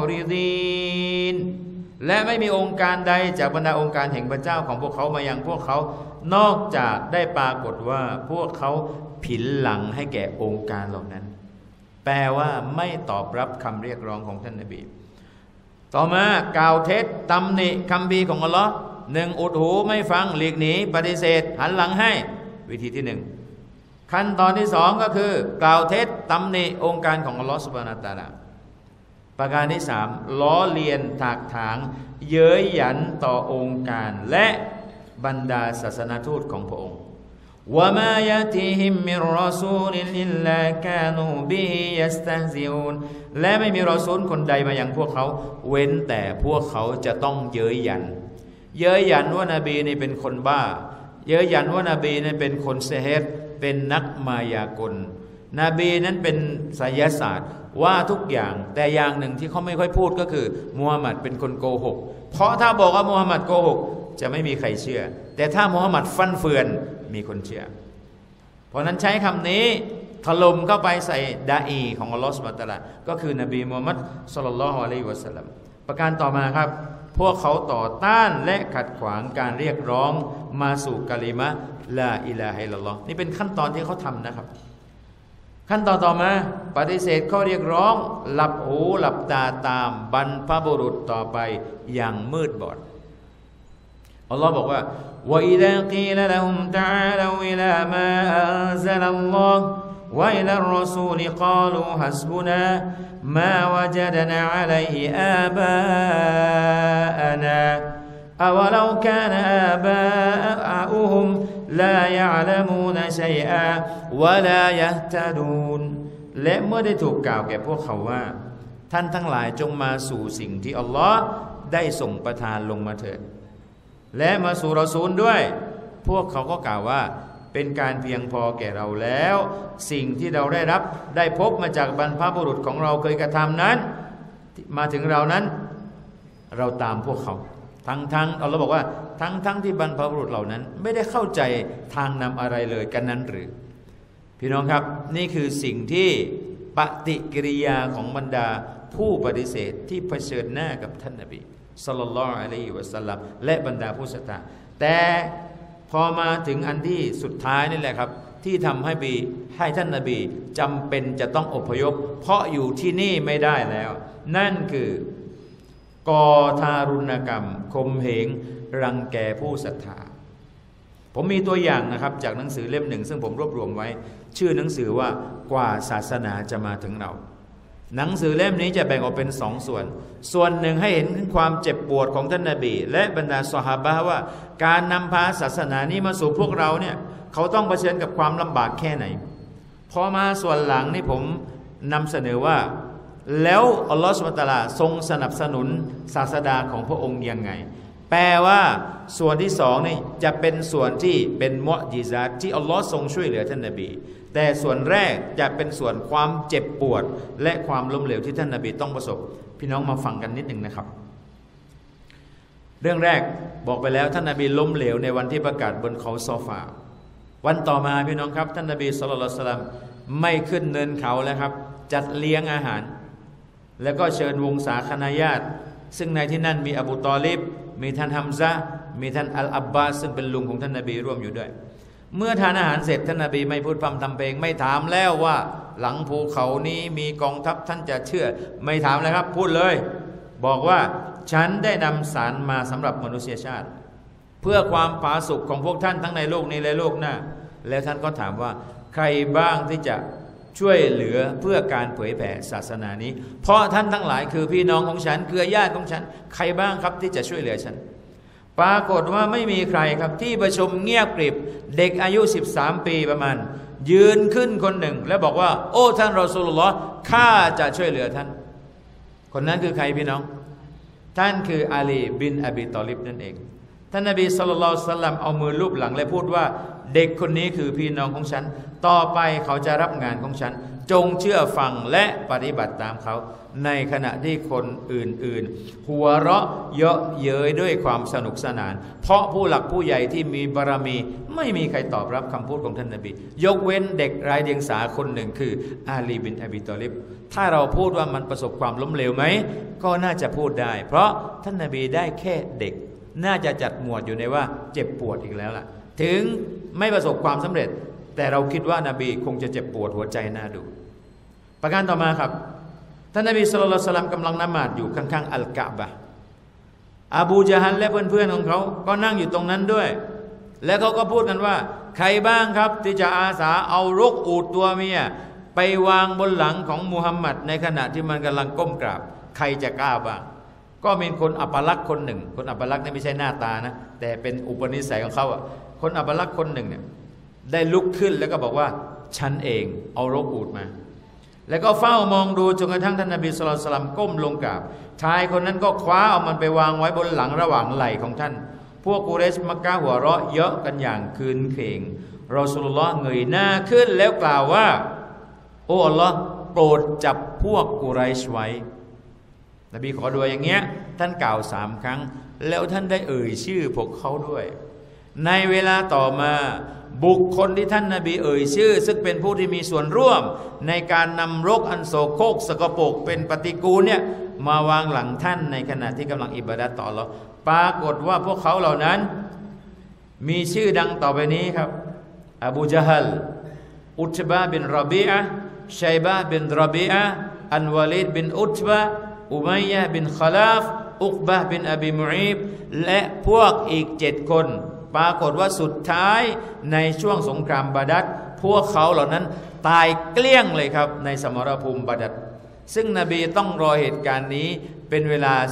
معرضين และไม่มีองค์การใดจากบรรดาองค์การแห่งพระเจ้าของพวกเขามายังพวกเขานอกจากได้ปรากฏว่าพวกเขาผินหลังให้แก่องค์การเหล่านั้นแปลว่าไม่ตอบรับคำเรียกร้องของท่านนบีต่อมากล่าวเท็จตำหนิคัมภีร์ของอัลลอฮ์1อุดหูไม่ฟังหลีกหนีปฏิเสธหันหลังให้วิธีที่1ขั้นตอนที่2ก็คือกล่าวเท็จตำหนิองค์การของอัลลอฮ์ซุบฮานะฮูวะตะอาลาประการที่3ล้อเลียนถากถางเย้ยหยันต่อองค์การและบรรดาศาสนทูตของพระองค์ وما يأتيهم من رسول إلا كانوا به يستهزئون และไม่มีรอซูลคนใดมายังพวกเขาเว้นแต่พวกเขาจะต้องเย้ยหยันว่านบีนี่เป็นคนบ้าเย้ยหยันว่านบีนี่เป็นคนเซเฮรเป็นนักมายากลนบีนั้นเป็นไสยศาสตร์ว่าทุกอย่างแต่อย่างหนึ่งที่เขาไม่ค่อยพูดก็คือมูฮัมหมัดเป็นคนโกหกเพราะถ้าบอกว่ามูฮัมหมัดโกหกจะไม่มีใครเชื่อแต่ถ้ามูฮัมหมัดฟั่นเฟือนมีคนเชื่อเพราะนั้นใช้คำนี้ถล่มเข้าไปใส่ดาอีของอัลลอฮฺซุบฮานะฮูวะตะอาลาก็คือนบีมูฮัมมัดศ็อลลัลลอฮุอะลัยฮิวะซัลลัมประการต่อมาครับพวกเขาต่อต้านและขัดขวางการเรียกร้องมาสู่กะลิมะลาอิลาฮะอิลลัลลอฮ์นี่เป็นขั้นตอนที่เขาทำนะครับขั้นตอนต่อมาปฏิเสธข้อเรียกร้องหลับหูหลับตาตามบรรพบุรุษต่อไปอย่างมืดบอดอัลลอฮ์บอกว่าوَإِذَا قِيلَ لَهُمْ تَعَالَوْا إِلَى مَا أَنزَلَ اللَّهُ وَإِلَى الرَّسُولِ قَالُوا حَسْبُنَا مَا وَجَدْنَا عَلَيْهِ آبَاءَنَا أَوَلَوْ كَانَ آبَاؤُهُمْ لَا يَعْلَمُونَ شَيْئًا وَلَا يَهْتَدُونَ และเมื่อได้ถูกกล่าวแก่พวกเขาว่าท่านทั้งหลายจงมาสู่สิ่งที่อัลลอฮ์ได้ส่งประทานลงมาเถิดและมาสู่รอซูลด้วยพวกเขาก็กล่าวว่าเป็นการเพียงพอแก่เราแล้วสิ่งที่เราได้รับได้พบมาจากบรรพบุรุษของเราเคยกระทำนั้นมาถึงเรานั้นเราตามพวกเขาทั้งอัลลอฮ์บอกว่าทั้งที่บรรพบุรุษเหล่านั้นไม่ได้เข้าใจทางนำอะไรเลยกันนั้นหรือพี่น้องครับนี่คือสิ่งที่ปฏิกิริยาของบรรดาผู้ปฏิเสธที่เผชิญหน้ากับท่านนบีศ็อลลัลลอฮุอะลัยฮิวะซัลลัมและบรรดาผู้ศรัทธาแต่พอมาถึงอันที่สุดท้ายนี่แหละครับที่ทำให้ท่านนบีจำเป็นจะต้องอพยพเพราะอยู่ที่นี่ไม่ได้แล้วนั่นคือกอทารุณกรรมข่มเหงรังแกผู้ศรัทธาผมมีตัวอย่างนะครับจากหนังสือเล่มหนึ่งซึ่งผมรวบรวมไว้ชื่อหนังสือว่ากว่าศาสนาจะมาถึงเราหนังสือเล่มนี้จะแบ่งออกเป็น2 ส่วนหนึ่งให้เห็นถึงความเจ็บปวดของท่านนบีและบรรดาซอฮาบะห์ว่าการนำพาศาสนานี้มาสู่พวกเราเนี่ยเขาต้องเผชิญกับความลำบากแค่ไหนพอมาส่วนหลังนี่ผมนำเสนอว่าแล้วอัลลอฮฺซุบฮานะฮูวะตะอาลาทรงสนับสนุนศาสดาของพระองค์ยังไงแปลว่าส่วนที่2นี่จะเป็นส่วนที่เป็นมุอ์ญิซาตที่อัลลอฮ์ทรงช่วยเหลือท่านนบีแต่ส่วนแรกจะเป็นส่วนความเจ็บปวดและความล้มเหลวที่ท่านนบีต้องประสบพี่น้องมาฟังกันนิดหนึ่งนะครับเรื่องแรกบอกไปแล้วท่านนบีล้มเหลวในวันที่ประกาศบนเขาซอฟาวันต่อมาพี่น้องครับท่านนบีศ็อลลัลลอฮุอะลัยฮิวะซัลลัมไม่ขึ้นเนินเขาแล้วครับจัดเลี้ยงอาหารแล้วก็เชิญวงศาคณาญาติซึ่งในที่นั่นมีอบูตอลิบมีท่านฮัมซะห์มีท่านอัลอับบาสซึ่งเป็นลุงของท่านนบีร่วมอยู่ด้วยเมื่อทานอาหารเสร็จท่านนบีไม่พูดพร่ำทำเพลงไม่ถามแล้วว่าหลังภูเขานี้มีกองทัพท่านจะเชื่อไม่ถามเลยครับพูดเลยบอกว่าฉันได้นำสารมาสำหรับมนุษยชาติเพื่อความผาสุกของพวกท่านทั้งในโลกนี้และโลกหน้าแล้วท่านก็ถามว่าใครบ้างที่จะช่วยเหลือเพื่อการเผยแผ่ศาสนานี้เพราะท่านทั้งหลายคือพี่น้องของฉันคือญาติของฉันใครบ้างครับที่จะช่วยเหลือฉันปรากฏว่าไม่มีใครครับที่ประชุมเงียบกริบเด็กอายุ13 ปีประมาณยืนขึ้นคนหนึ่งแล้วบอกว่าโอ้ท่านรอซูลุลลอฮ์ข้าจะช่วยเหลือท่านคนนั้นคือใครพี่น้องท่านคืออาลีบินอบีตอลิบนั่นเองท่านนบีศ็อลลัลลอฮุอะลัยฮิวะซัลลัมเอามือลูบหลังและพูดว่าเด็กคนนี้คือพี่น้องของฉันต่อไปเขาจะรับงานของฉันจงเชื่อฟังและปฏิบัติตามเขาในขณะที่คนอื่นๆหัวเราะเยาะเย้ยด้วยความสนุกสนานเพราะผู้หลักผู้ใหญ่ที่มีบารมีไม่มีใครตอบรับคำพูดของท่านนบียกเว้นเด็กไร้เดียงสาคนหนึ่งคืออาลีบินอบีตอลิบถ้าเราพูดว่ามันประสบความล้มเหลวไหมก็น่าจะพูดได้เพราะท่านนบีได้แค่เด็กน่าจะจัดหมวดอยู่ในว่าเจ็บปวดอีกแล้วล่ะถึงไม่ประสบความสำเร็จแต่เราคิดว่านบีคงจะเจ็บปวดหัวใจน่าดูประการต่อมาครับท่านนบีศ็อลลัลลอฮุอะลัยฮิวะซัลลัมกำลังละหมาดอยู่ข้างๆอัลกะบะห์อบูญะฮัลและเพื่อนๆของเขาก็นั่งอยู่ตรงนั้นด้วยแล้วเขาก็พูดกันว่าใครบ้างครับที่จะอาสาเอารกอูฐตัวเมียไปวางบนหลังของมุฮัมมัดในขณะที่มันกำลังก้มกราบใครจะกล้าบ้างก็มีคนอัปลักษณ์คนหนึ่งคนอัปลักษณ์นี่ไม่ใช่หน้าตานะแต่เป็นอุปนิสัยของเขาอ่ะคนอัปลักษณ์คนหนึ่งเนี่ยได้ลุกขึ้นแล้วก็บอกว่าฉันเองเอารกอูฐมาแล้วก็เฝ้ามองดูจนกระทั่งท่านนบีศ็อลลัลลอฮุอะลัยฮิวะซัลลัมก้มลงกราบชายคนนั้นก็คว้าเอามันไปวางไว้บนหลังระหว่างไหล่ของท่านพวกกุเรชมักกะฮ์หัวเราะเยาะกันอย่างคืนเข่งรอซูลุลลอฮ์เงยหน้าขึ้นแล้วกล่าวว่าโอ้อัลลอฮ์โปรดจับพวกกุไรชไว้นบีขอดุอาอย่างเงี้ยท่านกล่าว3 ครั้งแล้วท่านได้เอ่ยชื่อพวกเขาด้วยในเวลาต่อมาบุคคลที่ท่านนบีเอ่ยชื่อซึ่งเป็นผู้ที่มีส่วนร่วมในการนำรกอันโสโครกสกปรกเป็นปฏิกูลเนี่ยมาวางหลังท่านในขณะที่กำลังอิบาดะห์ต่ออัลเลาะห์ปรากฏว่าพวกเขาเหล่านั้นมีชื่อดังต่อไปนี้ครับอบูญะฮัลอุตบะบินรอบีอะห์ชัยบะห์บินรอบีอะห์อันวะลีดบินอุตบะห์อุมัยยะห์บินคอลาฟอุกบะห์บินอบีมุอีบและพวกอีก7 คนปรากฏว่าสุดท้ายในช่วงสงครามบาดัรพวกเขาเหล่านั้นตายเกลี้ยงเลยครับในสมรภูมิบาดัรซึ่งนบีต้องรอเหตุการณ์นี้เป็นเวลา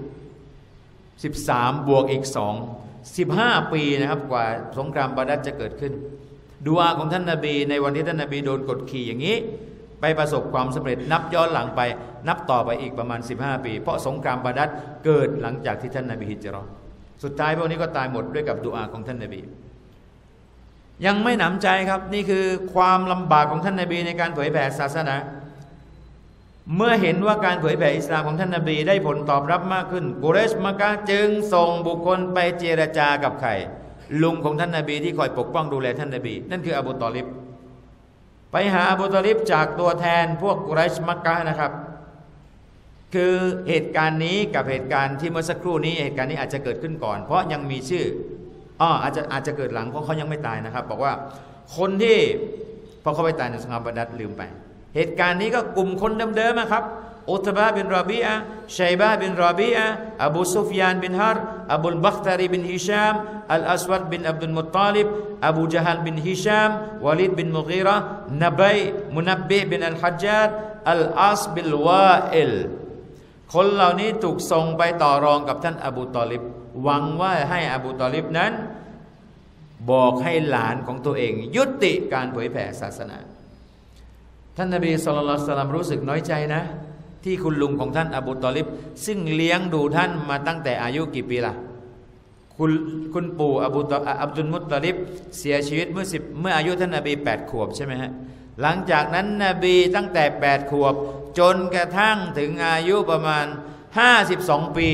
13 บวกอีก15 ปีนะครับกว่าสงครามบาดัรจะเกิดขึ้นดุอาของท่านนบีในวันที่ท่านนบีโดนกดขี่อย่างนี้ไปประสบความสำเร็จนับย้อนหลังไปนับต่อไปอีกประมาณ15 ปีเพราะสงครามบาดัรเกิดหลังจากที่ท่านนบีฮิจเราะห์สุดท้ายพวกนี้ก็ตายหมดด้วยกับดุอาของท่านนบียังไม่หนำใจครับนี่คือความลำบากของท่านนบีในการเผยแผ่ศาสนาเมื่อเห็นว่าการเผยแผ่อิสลามของท่านนบีได้ผลตอบรับมากขึ้นกุเรชมักกะฮ์จึงส่งบุคคลไปเจรจากับใครลุงของท่านนบีที่คอยปกป้องดูแลท่านนบีนั่นคืออบูตอลิบไปหาอบูตอลิบจากตัวแทนพวกกุเรชมักกะฮ์นะครับคือเหตุการณ์นี้กับเหตุการณ์ที่เมื่อสักครู่นี้เหตุการณ์นี้อาจจะเกิดขึ้นก่อนเพราะยังมีชื่ออาจจะเกิดหลังเพราะเขายังไม่ตายนะครับบอกว่าคนที่พอเขาไปตายในสงครามบาดัรลืมไปเหตุการณ์นี้ก็กลุ่มคนเดิมๆนะครับอุตบะห์บินรอบีอะห์ชัยบะห์บินรอบีอะห์อบูซุฟยานบินฮาร์อบูลบัคตารีบินฮิชามอัลอัสวัดบินอับดุลมุตตาลิบอบูญะฮัลบินฮิชามวะลีดบินมุกีเราะห์นบัยมุนับบิบินอัลฮัจญาจอัลอัสบิลวาอิลคนเหล่านี้ถูกส่งไปต่อรองกับท่านอบูตอลิบหวังว่าให้อบูตอลิบนั้นบอกให้หลานของตัวเองยุติการเผยแผ่ศาสนาท่านนบีศ็อลลัลลอฮุอะลัยฮิวะซัลลัมรู้สึกน้อยใจนะที่คุณลุงของท่านอบูตอลิบซึ่งเลี้ยงดูท่านมาตั้งแต่อายุกี่ปีล่ะคุณปู่อับดุลมุตตอลิบเสียชีวิตเมื่ออายุท่านนบี8 ขวบใช่ไหมฮะหลังจากนั้นนบีตั้งแต่8 ขวบจนกระทั่งถึงอายุประมาณ52 ปี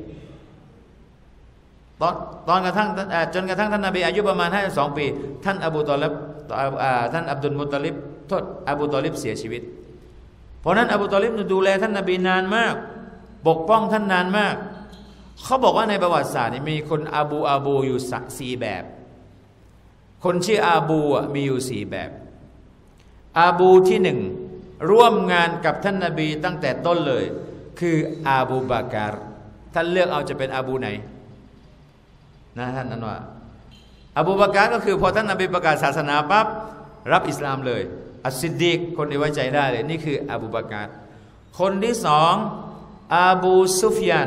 ตอนกระทั่งจนกระทั่งท่านนบีอายุประมาณ52 ปีท่านอบูตอลิบท่านอับดุลมุตตอลิบอบูตอลิบเสียชีวิตเพราะนั้นอบูตอลิบดูแลท่านนบีนานมากปกป้องท่านนานมากเขาบอกว่าในประวัติศาสตร์มีคนอาบูอยู่4 แบบคนชื่ออาบูมีอยู่4 แบบอาบูที่1ร่วมงานกับท่านนบีตั้งแต่ต้นเลยคืออาบูบากรท่านเลือกเอาจะเป็นอาบูไหนนะท่านนั้นว่าอาบูบากรก็คือพอท่านนบีประกาศศาสนาปั๊บรับอิสลามเลยอัสซิดดีกคนที่ไว้ใจได้เลยนี่คืออาบูบากรคนที่2อาบูซุฟยาน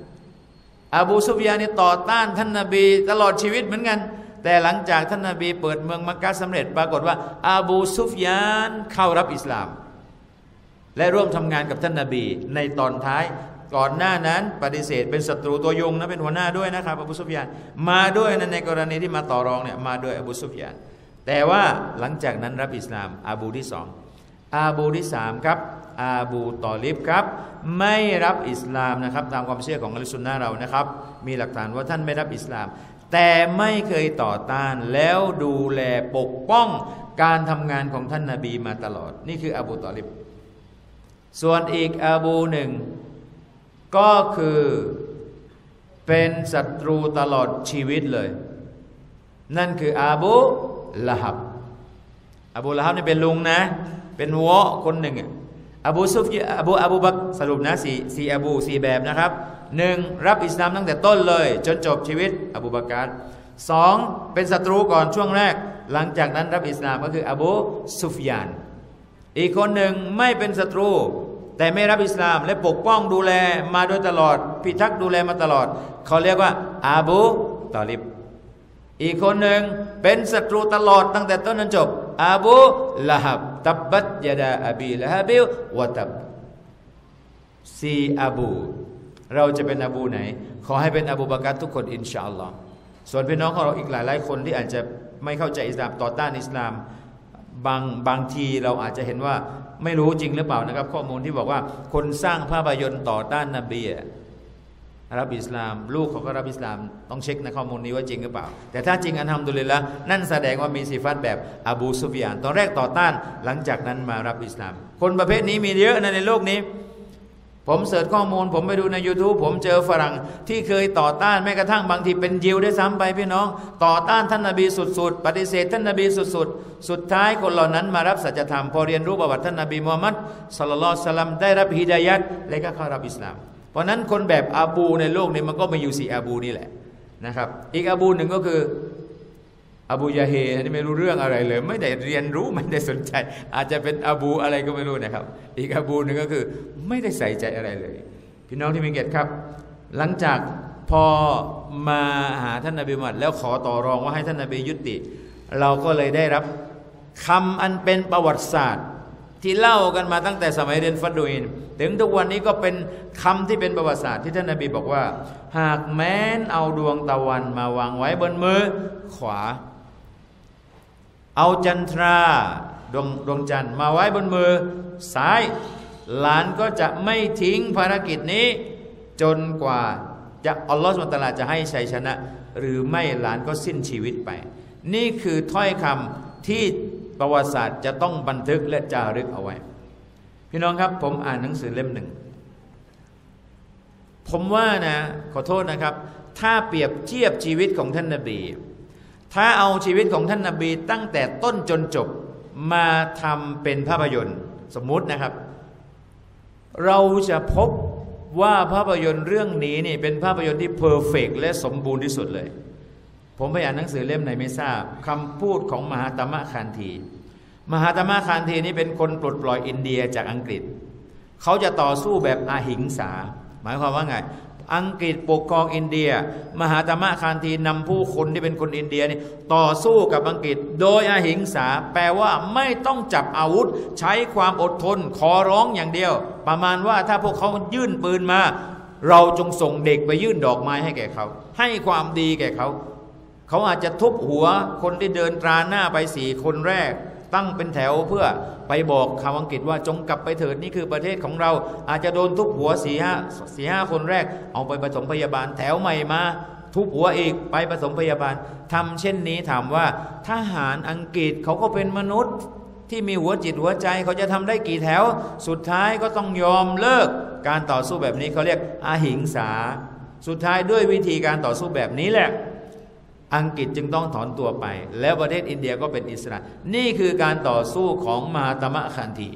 นี่ต่อต้านท่านนบีตลอดชีวิตเหมือนกันแต่หลังจากท่านนบีเปิดเมืองมักกะฮ์สำเร็จปรากฏว่าอาบูซุฟยานเข้ารับอิสลามและร่วมทำงานกับท่านนบีในตอนท้ายก่อนหน้านั้นปฏิเสธเป็นศัตรูตัวยงนะเป็นหัวหน้าด้วยนะครับอบูซุฟยานมาด้วยในกรณีที่มาต่อรองเนี่ยมาด้วยอบูซุฟยานแต่ว่าหลังจากนั้นรับอิสลามอาบูที่2อาบูที่3ครับอาบูตอลิบครับไม่รับอิสลามนะครับตามความเชื่อของอัลซุนนะห์เรานะครับมีหลักฐานว่าท่านไม่รับอิสลามแต่ไม่เคยต่อต้านแล้วดูแลปกป้องการทำงานของท่านนบีมาตลอดนี่คืออาบูตอลิบส่วนอีกอาบูหนึ่งก็คือเป็นศัตรูตลอดชีวิตเลยนั่นคืออาบูละฮับนี่เป็นลุงนะเป็นหัวคนหนึ่งอบูซุฟยานอบูบักรสรุปนะ4 อบู 4 แบบนะครับ1รับอิสลามตั้งแต่ต้นเลยจนจบชีวิตอบูบักร2เป็นศัตรูก่อนช่วงแรกหลังจากนั้นรับอิสลามก็คืออบูซุฟยานอีกคนหนึ่งไม่เป็นศัตรูแต่ไม่รับอิสลามและปกป้องดูแลมาโดยตลอดพิทักษ์ดูแลมาตลอดเขาเรียกว่าอาบูตอลิบอีกคนหนึ่งเป็นศัตรูตลอดตั้งแต่ต้นจนจบอบูละฮับตับบัตยะดาอบีละฮับิวะตับซีอบูเราจะเป็นอบูไหนขอให้เป็นอบูบักรทุกคนอินชาอัลลอฮ์ส่วนพี่น้องของเราอีกหลายๆคนที่อาจจะไม่เข้าใจอิสลามต่อต้านอิสลามบางทีเราอาจจะเห็นว่าไม่รู้จริงหรือเปล่านะครับข้อมูลที่บอกว่าคนสร้างภาพยนตร์ต่อต้านนบีรับอิสลามลูกเขาก็รับอิสลามต้องเช็คในข้อมูลนี้ว่าจริงหรือเปล่าแต่ถ้าจริงอัลฮัมดุลิลละห์นั่นแสดงว่ามีสิฟัตแบบอบูซุฟยานตอนแรกต่อต้านหลังจากนั้นมารับอิสลามคนประเภทนี้มีเยอะในโลกนี้ผมเสิร์ชข้อมูลผมไปดูใน YouTube ผมเจอฝรั่งที่เคยต่อต้านแม้กระทั่งบางทีเป็นยิวได้ซ้ำไปพี่น้องต่อต้านท่านนบีสุดๆปฏิเสธท่านนบีสุดๆสุดท้ายคนเหล่านั้นมารับสัจธรรมพอเรียนรู้ประวัติท่านนบีมูฮัมมัดศ็อลลัลลอฮุอะลัยฮิวะซัลลัมได้รับฮิดายัตและก็เข้ารับอิสลามเพราะนั้นคนแบบอบูในโลกนี้มันก็มีอยู่4อบูนี่แหละนะครับอีกอบูหนึ่งก็คืออบูยะเฮอันนี้ไม่รู้เรื่องอะไรเลยไม่ได้เรียนรู้ไม่ได้สนใจอาจจะเป็นอบูอะไรก็ไม่รู้นะครับอีกอบูหนึ่งก็คือไม่ได้ใส่ใจอะไรเลยพี่น้องที่มีเกียรติครับหลังจากพอมาหาท่านนบีมุฮัมมัดแล้วขอต่อรองว่าให้ท่านนบียุติเราก็เลยได้รับคำอันเป็นประวัติศาสตร์ที่เล่ากันมาตั้งแต่สมัยเรียนฟัดดุอินถึงทุกวันนี้ก็เป็นคำที่เป็นประวัติศาสตร์ที่ท่านนบีบอกว่าหากแม้นเอาดวงตะวันมาวางไว้บนมือขวาเอาจันทราดวงจันทร์มาไว้บนมือซ้ายหลานก็จะไม่ทิ้งภารกิจนี้จนกว่าจะอัลลอฮฺซุบฮานะฮูวะตะอาลาจะให้ชัยชนะหรือไม่หลานก็สิ้นชีวิตไปนี่คือถ้อยคำที่ประวัติศาสตร์จะต้องบันทึกและจารึกเอาไว้พี่น้องครับผมอ่านหนังสือเล่มหนึ่งผมว่านะขอโทษนะครับถ้าเปรียบเทียบชีวิตของท่านนบีถ้าเอาชีวิตของท่านนบีตั้งแต่ต้นจนจบมาทำเป็นภาพยนตร์สมมุตินะครับเราจะพบว่าภาพยนตร์เรื่องนี้นี่เป็นภาพยนตร์ที่เพอร์เฟกต์และสมบูรณ์ที่สุดเลยผมไปอ่านหนังสือเล่มไหนไม่ทราบคำพูดของมหาตมะคานธีมหาตมะคานธีนี่เป็นคนปลดปล่อยอินเดียจากอังกฤษเขาจะต่อสู้แบบอหิงสาหมายความว่าไงอังกฤษปกครองอินเดียมหาตมะคานธีนำผู้คนที่เป็นคนอินเดียนี่ต่อสู้กับอังกฤษโดยอหิงสาแปลว่าไม่ต้องจับอาวุธใช้ความอดทนขอร้องอย่างเดียวประมาณว่าถ้าพวกเขายื่นปืนมาเราจงส่งเด็กไปยื่นดอกไม้ให้แก่เขาให้ความดีแก่เขาเขาอาจจะทุบหัวคนที่เดินตราหน้าไป4 คนแรกตั้งเป็นแถวเพื่อไปบอกชาวอังกฤษว่าจงกลับไปเถิดนี่คือประเทศของเราอาจจะโดนทุบหัว4-5 คนแรกเอาไปผสมพยาบาลแถวใหม่มาทุบหัวอีกไปผสมพยาบาลทำเช่นนี้ถามว่าทหารอังกฤษเขาก็เป็นมนุษย์ที่มีหัวจิตหัวใจเขาจะทำได้กี่แถวสุดท้ายก็ต้องยอมเลิกการต่อสู้แบบนี้เขาเรียกอหิงสาสุดท้ายด้วยวิธีการต่อสู้แบบนี้แหละอังกฤษจึงต้องถอนตัวไปแล้วประเทศอินเดียก็เป็นอิสระนี่คือการต่อสู้ของมหาตมะคานธี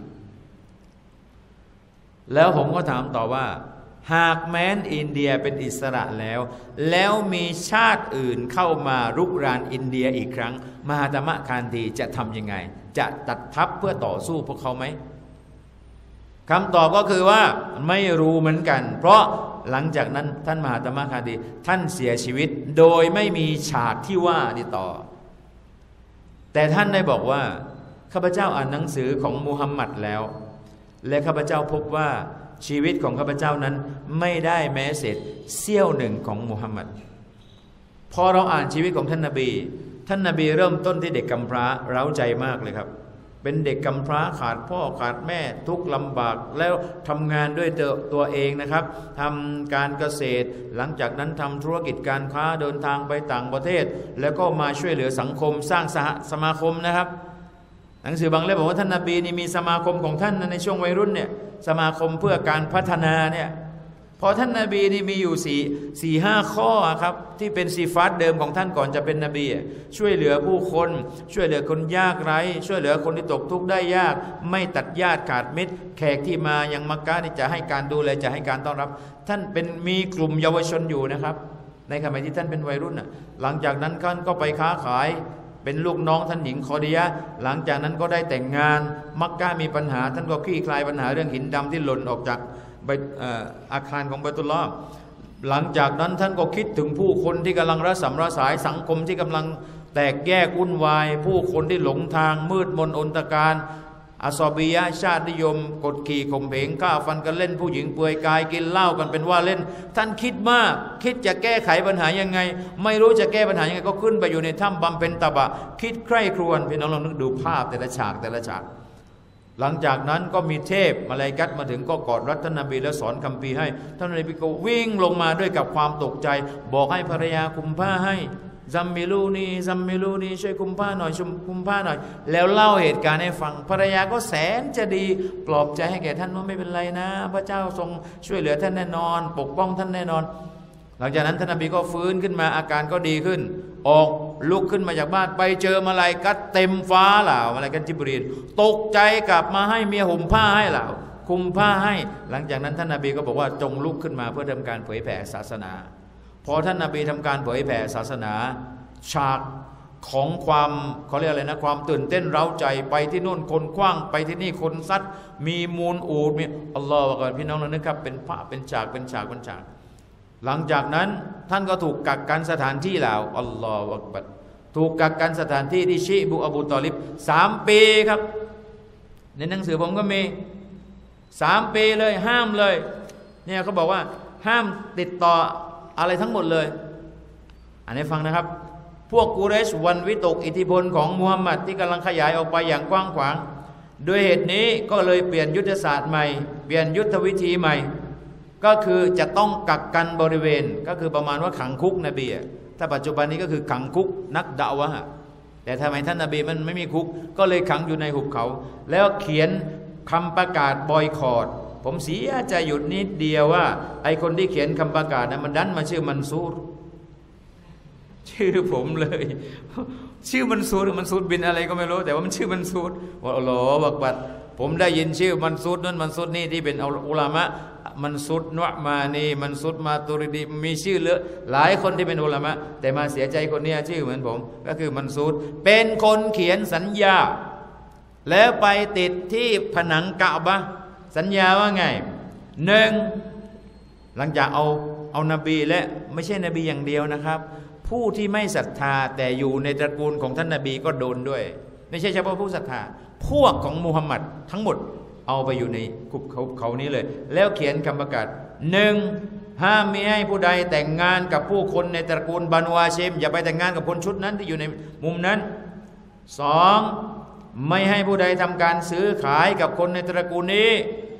แล้วผมก็ถามต่อว่าหากแม้นอินเดียเป็นอิสระแล้วมีชาติอื่นเข้ามารุกรานอินเดียอีกครั้งมหาตมะคานธีจะทำยังไงจะตัดทัพเพื่อต่อสู้พวกเขาไหมคำตอบก็คือว่าไม่รู้เหมือนกันเพราะหลังจากนั้นท่านมหาตมะคานธีท่านเสียชีวิตโดยไม่มีฉากที่ว่านี่ต่อแต่ท่านได้บอกว่าข้าพเจ้าอ่านหนังสือของมุฮัมมัดแล้วและข้าพเจ้าพบว่าชีวิตของข้าพเจ้านั้นไม่ได้แม้เศษเสี้ยวหนึ่งของมุฮัมมัดพอเราอ่านชีวิตของท่านนบีเริ่มต้นที่เด็กกำพร้าเร้าใจมากเลยครับเป็นเด็กกำพร้าขาดพ่อขาดแม่ทุกข์ลำบากแล้วทำงานด้วยตัวเองนะครับทำการเกษตรหลังจากนั้นทำธุรกิจการค้าเดินทางไปต่างประเทศแล้วก็มาช่วยเหลือสังคมสร้างสมาคมนะครับหนังสือบางเล่มบอกว่าท่านนบีนี่มีสมาคมของท่านในช่วงวัยรุ่นเนี่ยสมาคมเพื่อการพัฒนาเนี่ยพอท่านนบีนี่มีอยู่4-5 ข้อครับที่เป็นซีฟัตเดิมของท่านก่อนจะเป็นนบีช่วยเหลือผู้คนช่วยเหลือคนยากไร้ช่วยเหลือคนที่ตกทุกข์ได้ยากไม่ตัดญาติขาดมิตรแขกที่มายังมักกะนี่จะให้การดูแลจะให้การต้อนรับท่านเป็นมีกลุ่มเยาวชนอยู่นะครับในสมัยที่ท่านเป็นวัยรุ่นหลังจากนั้นท่านก็ไปค้าขายเป็นลูกน้องท่านหญิงคอดียะห์หลังจากนั้นก็ได้แต่งงานมักกะมีปัญหาท่านก็คลี่คลายปัญหาเรื่องหินดำที่หล่นออกจากอาคารของบัยตุลลอฮ์หลังจากนั้นท่านก็คิดถึงผู้คนที่กำลังระสำระสายสังคมที่กำลังแตกแยกวุ่นวายผู้คนที่หลงทางมืดมนอนตการอาซอบียะชาตินิยมกดขี่ข่มเหงฆ่าฟันกันเล่นผู้หญิงเปลือยกายกินเหล้ากันเป็นว่าเล่นท่านคิดมากคิดจะแก้ไขปัญหายังไงไม่รู้จะแก้ปัญหายังไงก็ขึ้นไปอยู่ในถ้ำบำเพ็ญตบะคิดใคร่ครวญพี่น้องลองนึกดูภาพแต่ละฉากหลังจากนั้นก็มีเทพมาลาอิกัตมาถึงก็กอดรัดท่านนบีแล้วสอนคัมภีร์ให้ท่านนบีก็วิ่งลงมาด้วยกับความตกใจบอกให้ภรรยาคุมผ้าให้ซัมมิลูนีช่วยคุมผ้าหน่อยคุมผ้าหน่อยแล้วเล่าเหตุการณ์ให้ฟังภรรยาก็แสนจะดีปลอบใจให้แก่ท่านว่าไม่เป็นไรนะพระเจ้าทรงช่วยเหลือท่านแน่นอนปกป้องท่านแน่นอนหลังจากนั้นท่านนบีก็ฟื้นขึ้นมาอาการก็ดีขึ้นออกลุกขึ้นมาจากบ้านไปเจอมาลาอิกัตเต็มฟ้าเหล่ามาลาอิกัตจิบรีลตกใจกลับมาให้เมียห่มผ้าให้เหล่าคุมผ้าให้หลังจากนั้นท่านนบีก็บอกว่าจงลุกขึ้นมาเพื่อทำการเผยแผ่ศาสนาพอท่านนบีทำการเผยแผ่ศาสนาฉากของความเขาเรียกอะไรนะความตื่นเต้นเร้าใจไปที่นู่นคนคว้างไปที่นี่คนซัดมีมูลอูฐมีอัลลอฮฺว่าพี่น้องเรานะครับเป็นพระเป็นฉากหลังจากนั้นท่านก็ถูกกักกันสถานที่แล้วอัลลอฮฺอักบัรถูกกักกันสถานที่ที่ชิบุอบูตอลิบ3 ปีครับในหนังสือผมก็มี3 ปีเลยห้ามเลยเนี่ยเขาบอกว่าห้ามติดต่ออะไรทั้งหมดเลยอ่านให้ฟังนะครับพวกกุเรชวันวิตกอิทธิพลของมูฮัมหมัดที่กำลังขยายออกไปอย่างกว้างขวางโดยเหตุนี้ก็เลยเปลี่ยนยุทธศาสตร์ใหม่เปลี่ยนยุทธวิธีใหม่ก็คือจะต้องกักกันบริเวณก็คือประมาณว่าขังคุกนบีถ้าปัจจุบันนี้ก็คือขังคุกนักดะวะแต่ทำไมท่านนบีมันไม่มีคุกก็เลยขังอยู่ในหุบเขาแล้วเขียนคำประกาศบอยคอตผมเสียใจหยุดนิดเดียวว่าไอคนที่เขียนคำประกาศนั้นมันดันมาชื่อมันซูรชื่อผมเลยชื่อมันซูรบินอะไรก็ไม่รู้แต่ว่ามันชื่อมันซูรว่าอัลลอฮฺบักบัดผมได้ยินชื่อมันซูรนั่นมันซูรนี่ที่เป็นอุลามะมันซูรนุอ์มานีมันซูรมาตุริดีมีชื่อเลอะหลายคนที่เป็นอุลามะแต่มาเสียใจคนนี้ชื่อเหมือนผมก็คือมันซูรเป็นคนเขียนสัญญาแล้วไปติดที่ผนังกะบะห์สัญญาว่าไง1หลังจากเอานบีและไม่ใช่นบีอย่างเดียวนะครับผู้ที่ไม่ศรัทธาแต่อยู่ในตระกูลของท่านนบีก็โดนด้วยไม่ใช่เฉพาะผู้ศรัทธาพวกของมูฮัมหมัดทั้งหมดเอาไปอยู่ในคุกเขานี้เลยแล้วเขียนคำประกาศ1ห้ามมิให้ผู้ใดแต่งงานกับผู้คนในตระกูลบันวาชิมอย่าไปแต่งงานกับคนชุดนั้นที่อยู่ในมุมนั้น2ไม่ให้ผู้ใดทำการซื้อขายกับคนในตระกูลนี้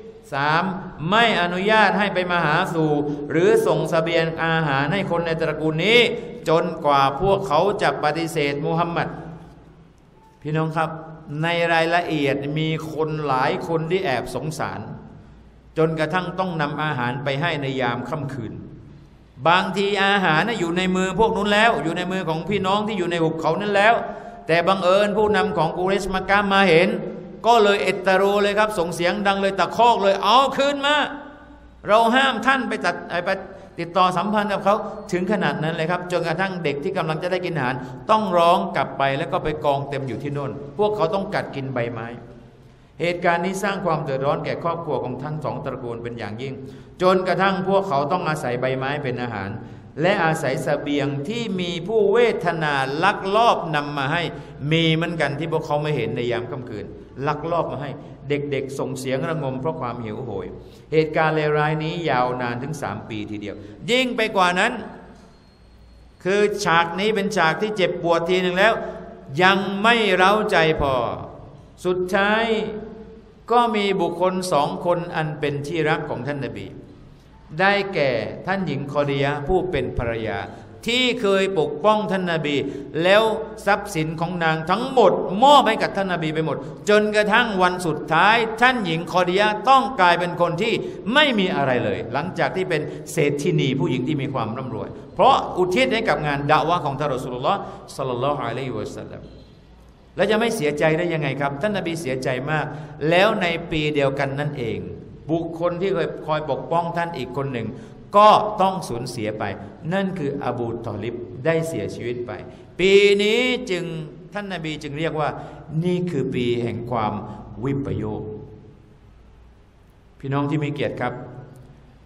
3ไม่อนุญาตให้ไปมาหาสู่หรือส่งเสบียงอาหารให้คนในตระกูลนี้จนกว่าพวกเขาจะปฏิเสธมุฮัมมัดพี่น้องครับในรายละเอียดมีคนหลายคนที่แอบสงสารจนกระทั่งต้องนำอาหารไปให้ในยามค่ำคืนบางทีอาหารอยู่ในมือพวกนู้นแล้วอยู่ในมือของพี่น้องที่อยู่ในหุบเขานั้นแล้วแต่บังเอิญผู้นำของกุเรชมักกะห์มาเห็นก็เลยเอตตารูเลยครับส่งเสียงดังเลยตะคอกเลยเอาคืนมาเราห้ามท่านไปติดต่อสัมพันธ์กับเขาถึงขนาดนั้นเลยครับจนกระทั่งเด็กที่กำลังจะได้กินอาหารต้องร้องกลับไปแล้วก็ไปกองเต็มอยู่ที่โน่นพวกเขาต้องกัดกินใบไม้เหตุการณ์นี้สร้างความเดือดร้อนแก่ครอบครัวของทั้ง2ตระกูลเป็นอย่างยิ่งจนกระทั่งพวกเขาต้องอาศัยใบไม้เป็นอาหารและอาศัยเสบียงที่มีผู้เวทนาลักลอบนำมาให้มีเหมือนกันที่พวกเขาไม่เห็นในยามค่ำคืนลักลอบมาให้เด็กๆส่งเสียงระงมเพราะความหิวโหยเหตุการณ์เลวร้ายนี้ยาวนานถึง3 ปีทีเดียวยิ่งไปกว่านั้นคือฉากนี้เป็นฉากที่เจ็บปวดทีหนึ่งแล้วยังไม่เร้าใจพอสุดท้ายก็มีบุคคล2 คนอันเป็นที่รักของท่านนบีได้แก่ท่านหญิงคอดียะห์ผู้เป็นภรรยาที่เคยปกป้องท่านนบีแล้วทรัพย์สินของนางทั้งหมดมอบให้กับท่านนบีไปหมดจนกระทั่งวันสุดท้ายท่านหญิงคอดียะห์ต้องกลายเป็นคนที่ไม่มีอะไรเลยหลังจากที่เป็นเศรษฐินีผู้หญิงที่มีความร่ำรวยเพราะอุทิศให้กับงานดะวะห์ของท่านรอซูลุลลอฮ์ศ็อลลัลลอฮุอะลัยฮิวะซัลลัมแล้วจะไม่เสียใจได้ยังไงครับท่านนบีเสียใจมากแล้วในปีเดียวกันนั่นเองบุคคลที่เคยคอยปกป้องท่านอีกคนหนึ่งก็ต้องสูญเสียไปนั่นคืออบูตอลิบได้เสียชีวิตไปปีนี้จึงท่านนบีจึงเรียกว่านี่คือปีแห่งความวิปโยคพี่น้องที่มีเกียรติครับ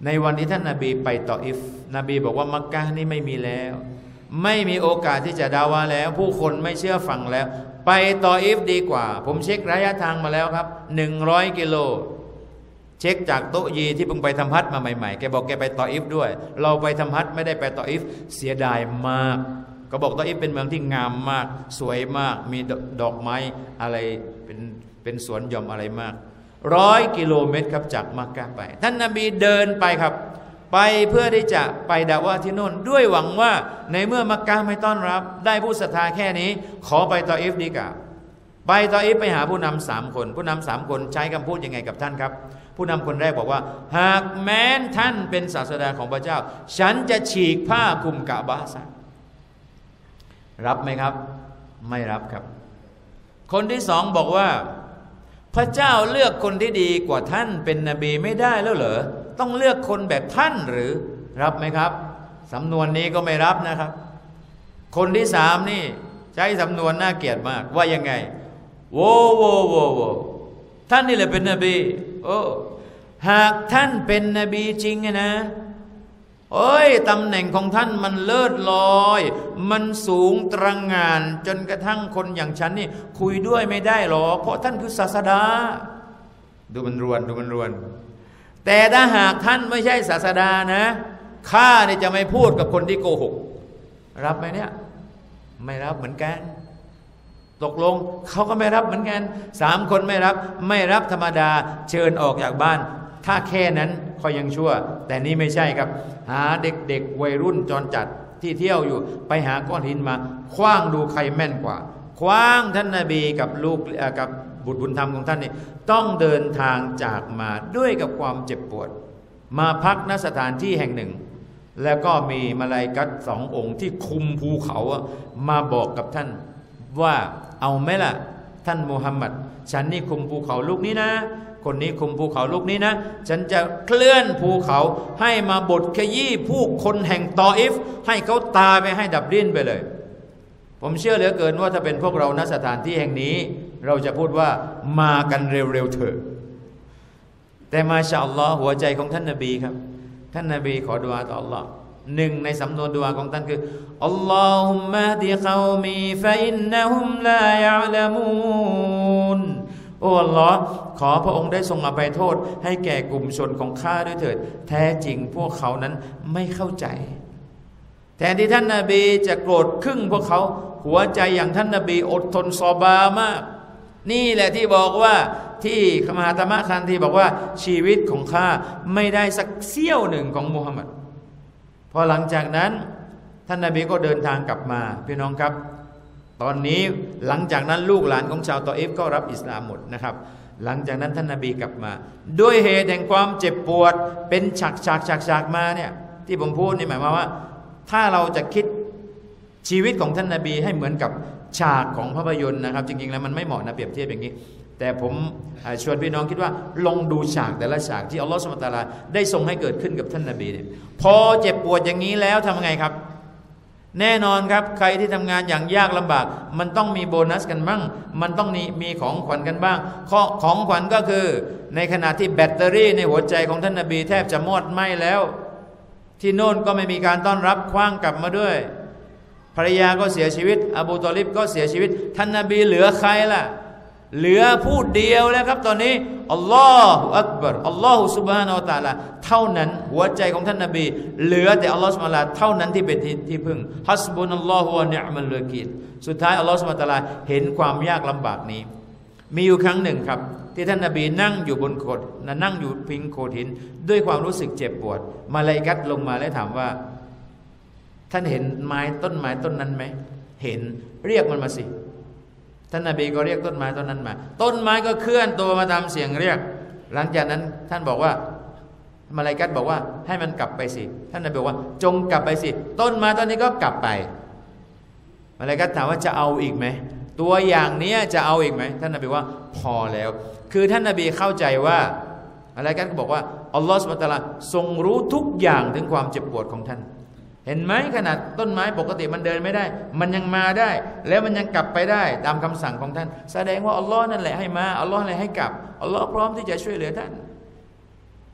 ในวันที่ท่านนบีไปตออิฟนบีบอกว่ามักกะฮ์นี่ไม่มีแล้วไม่มีโอกาสที่จะดาวะแล้วผู้คนไม่เชื่อฟังแล้วไปตออิฟดีกว่าผมเช็คระยะทางมาแล้วครับ100 กิโลเช็คจากโตยีที่เพิ่งไปทำฮัจญ์มาใหม่ๆแกบอกแกไปตออิฟด้วยเราไปทำฮัจญ์ไม่ได้ไปตออิฟเสียดายมากก็บอกตออิฟเป็นเมืองที่งามมากสวยมากมีดอกไม้อะไรเป็นสวนหย่อมอะไรมาก100 กิโลเมตรครับจากมักกะฮ์ไปท่านนบีเดินไปครับไปเพื่อที่จะไปดะวะห์ที่โน่นด้วยหวังว่าในเมื่อมักกะฮ์ไม่ต้อนรับได้ผู้ศรัทธาแค่นี้ขอไปตออิฟดีกว่าไปตออิฟไปหาผู้นำ3 คนผู้นำ3 คนใช้คำพูดยังไงกับท่านครับผู้นำคนแรกบอกว่าหากแม้นท่านเป็นศาสดาของพระเจ้าฉันจะฉีกผ้าคลุมกะบะห์ซะรับไหมครับไม่รับครับคนที่2บอกว่าพระเจ้าเลือกคนที่ดีกว่าท่านเป็นนบีไม่ได้แล้วเหรอต้องเลือกคนแบบท่านหรือรับไหมครับสำนวนนี้ก็ไม่รับนะครับคนที่3นี่ใช้สำนวนน่าเกลียดมากว่ายังไงโว้ท่านนี่แหละเป็นนบีโอ้หากท่านเป็นนบีจริงนะโอ้ยตำแหน่งของท่านมันเลิศลอยมันสูงตระหง่านจนกระทั่งคนอย่างฉันนี่คุยด้วยไม่ได้หรอกเพราะท่านคือศาสดาดูมันรวนแต่ถ้าหากท่านไม่ใช่ศาสดานะข้าเนี่ยจะไม่พูดกับคนที่โกหกรับไหมเนี่ยไม่รับเหมือนกันตกลงเขาก็ไม่รับเหมือนกัน3 คนไม่รับธรรมดาเชิญออกจากบ้านถ้าแค่นั้นก็ยังชั่วแต่นี่ไม่ใช่ครับหาเด็กๆวัยรุ่นจรจัดที่เที่ยวอยู่ไปหาก้อนหินมาคว้างดูใครแม่นกว่าคว้างท่านนบีกับลูกกับบุตรบุญธรรมของท่านนี่ต้องเดินทางจากมาด้วยกับความเจ็บปวดมาพักณสถานที่แห่งหนึ่งแล้วก็มีมลาอิกะฮ์2 องค์ที่คุมภูเขามาบอกกับท่านว่าเอาไหมล่ะท่านมุฮัมมัดฉันนี่คุมภูเขาลูกนี้นะคนนี้คุมภูเขาลูกนี้นะฉันจะเคลื่อนภูเขาให้มาบดขยี้ผู้คนแห่งตออิฟให้เขาตายไปให้ดับดิ้นไปเลยผมเชื่อเหลือเกินว่าถ้าเป็นพวกเราณสถานที่แห่งนี้เราจะพูดว่ามากันเร็วๆเถอะแต่มาชาอัลลอฮ์หัวใจของท่านนบีครับท่านนบีขอดุอาต่ออัลลอฮ์1ในสำนวนดุอาของท่านคืออัลลอฮุมมะฮดิกอมีฟะอินนะฮุมลายะละมูนโอ้อัลลอฮ์ขอพระองค์ได้ทรงอภัยโทษให้แก่กลุ่มชนของข้าด้วยเถิดแท้จริงพวกเขานั้นไม่เข้าใจแทนที่ท่านนบีจะโกรธครึ่งพวกเขาหัวใจอย่างท่านนบีอดทนซอบามากนี่แหละที่บอกว่าที่มหาตมะคันที่บอกว่าชีวิตของข้าไม่ได้สักเสี้ยวหนึ่งของมุฮัมมัดพอหลังจากนั้นท่านนบีก็เดินทางกลับมาพี่น้องครับตอนนี้หลังจากนั้นลูกหลานของชาวตออิฟก็รับอิสลามหมดนะครับหลังจากนั้นท่านนบีกลับมาด้วยเหตุแห่งความเจ็บปวดเป็นฉากมาเนี่ยที่ผมพูดนี่หมายความว่าถ้าเราจะคิดชีวิตของท่านนบีให้เหมือนกับฉากของภาพยนตร์นะครับจริงๆแล้วมันไม่เหมาะนะเปรียบเทียบอย่างนี้แต่ผมชวนพี่น้องคิดว่าลองดูฉากแต่ละฉากที่อัลลอฮฺซุบฮานะฮูวะตะอาลาได้ทรงให้เกิดขึ้นกับท่านนบีเนี่ยพอเจ็บปวดอย่างนี้แล้วทำไงครับแน่นอนครับใครที่ทำงานอย่างยากลำบากมันต้องมีโบนัสกันบ้างมันต้องมีของขวัญกันบ้างของขวัญก็คือในขณะที่แบตเตอรี่ในหัวใจของท่านนบีแทบจะมอดไหม้แล้วที่โน่นก็ไม่มีการต้อนรับคว้างกลับมาด้วยภรรยาก็เสียชีวิตอบูตอลิบก็เสียชีวิตท่านนบีเหลือใครล่ะเหลือผู้เดียวแล้วครับตอนนี้อัลลอฮฺอักบัรอัลลอฮฺซุบฮานะฮูวะตะอาลาเท่านั้นหัวใจของท่านนบีเหลือแต่อัลลอฮฺซุบฮานะฮูวะตะอาลาเท่านั้นที่เป็นที่พึ่งฮัสบุนัลลอฮฺวะนิอ์มัลวะกีลสุดท้ายอัลลอฮฺซุบฮานะฮูวะตะอาลาเห็นความยากลำบากนี้มีอยู่ครั้งหนึ่งครับที่ท่านนบีนั่งอยู่บนโขดนั่งอยู่พิงโขดหินด้วยความรู้สึกเจ็บปวดมาลาอิกะฮ์ลงมาแล้วถามว่าท่านเห็นต้นไม้ต้นนั้นไหมเห็นเรียกมันมาสิท่านนบีก็เรียกต้นไม้ต้นนั้นมาต้นไม้ก็เคลื่อนตัวมาตามเสียงเรียกหลังจากนั้นท่านบอกว่ามาลาอิกะฮ์บอกว่าให้มันกลับไปสิท่านนบีบอกว่าจงกลับไปสิต้นไม้ต้นนี้ก็กลับไปมาลาอิกะฮ์ถามว่าจะเอาอีกไหมตัวอย่างนี้จะเอาอีกไหมท่านนบีว่าพอแล้วคือท่านนบีเข้าใจว่ามาลาอิกะฮ์ก็บอกว่าอัลลอฮฺซุบฮานะฮูวะตะอาลาทรงรู้ทุกอย่างถึงความเจ็บปวดของท่านเห็นไหมขนาดต้นไม้ปกติมันเดินไม่ได้มันยังมาได้แล้วมันยังกลับไปได้ตามคำสั่งของท่านแสดงว่าอัลลอฮ์นั่นแหละให้มาอัลลอฮ์อะไรให้กลับอัลลอฮ์พร้อมที่จะช่วยเหลือท่าน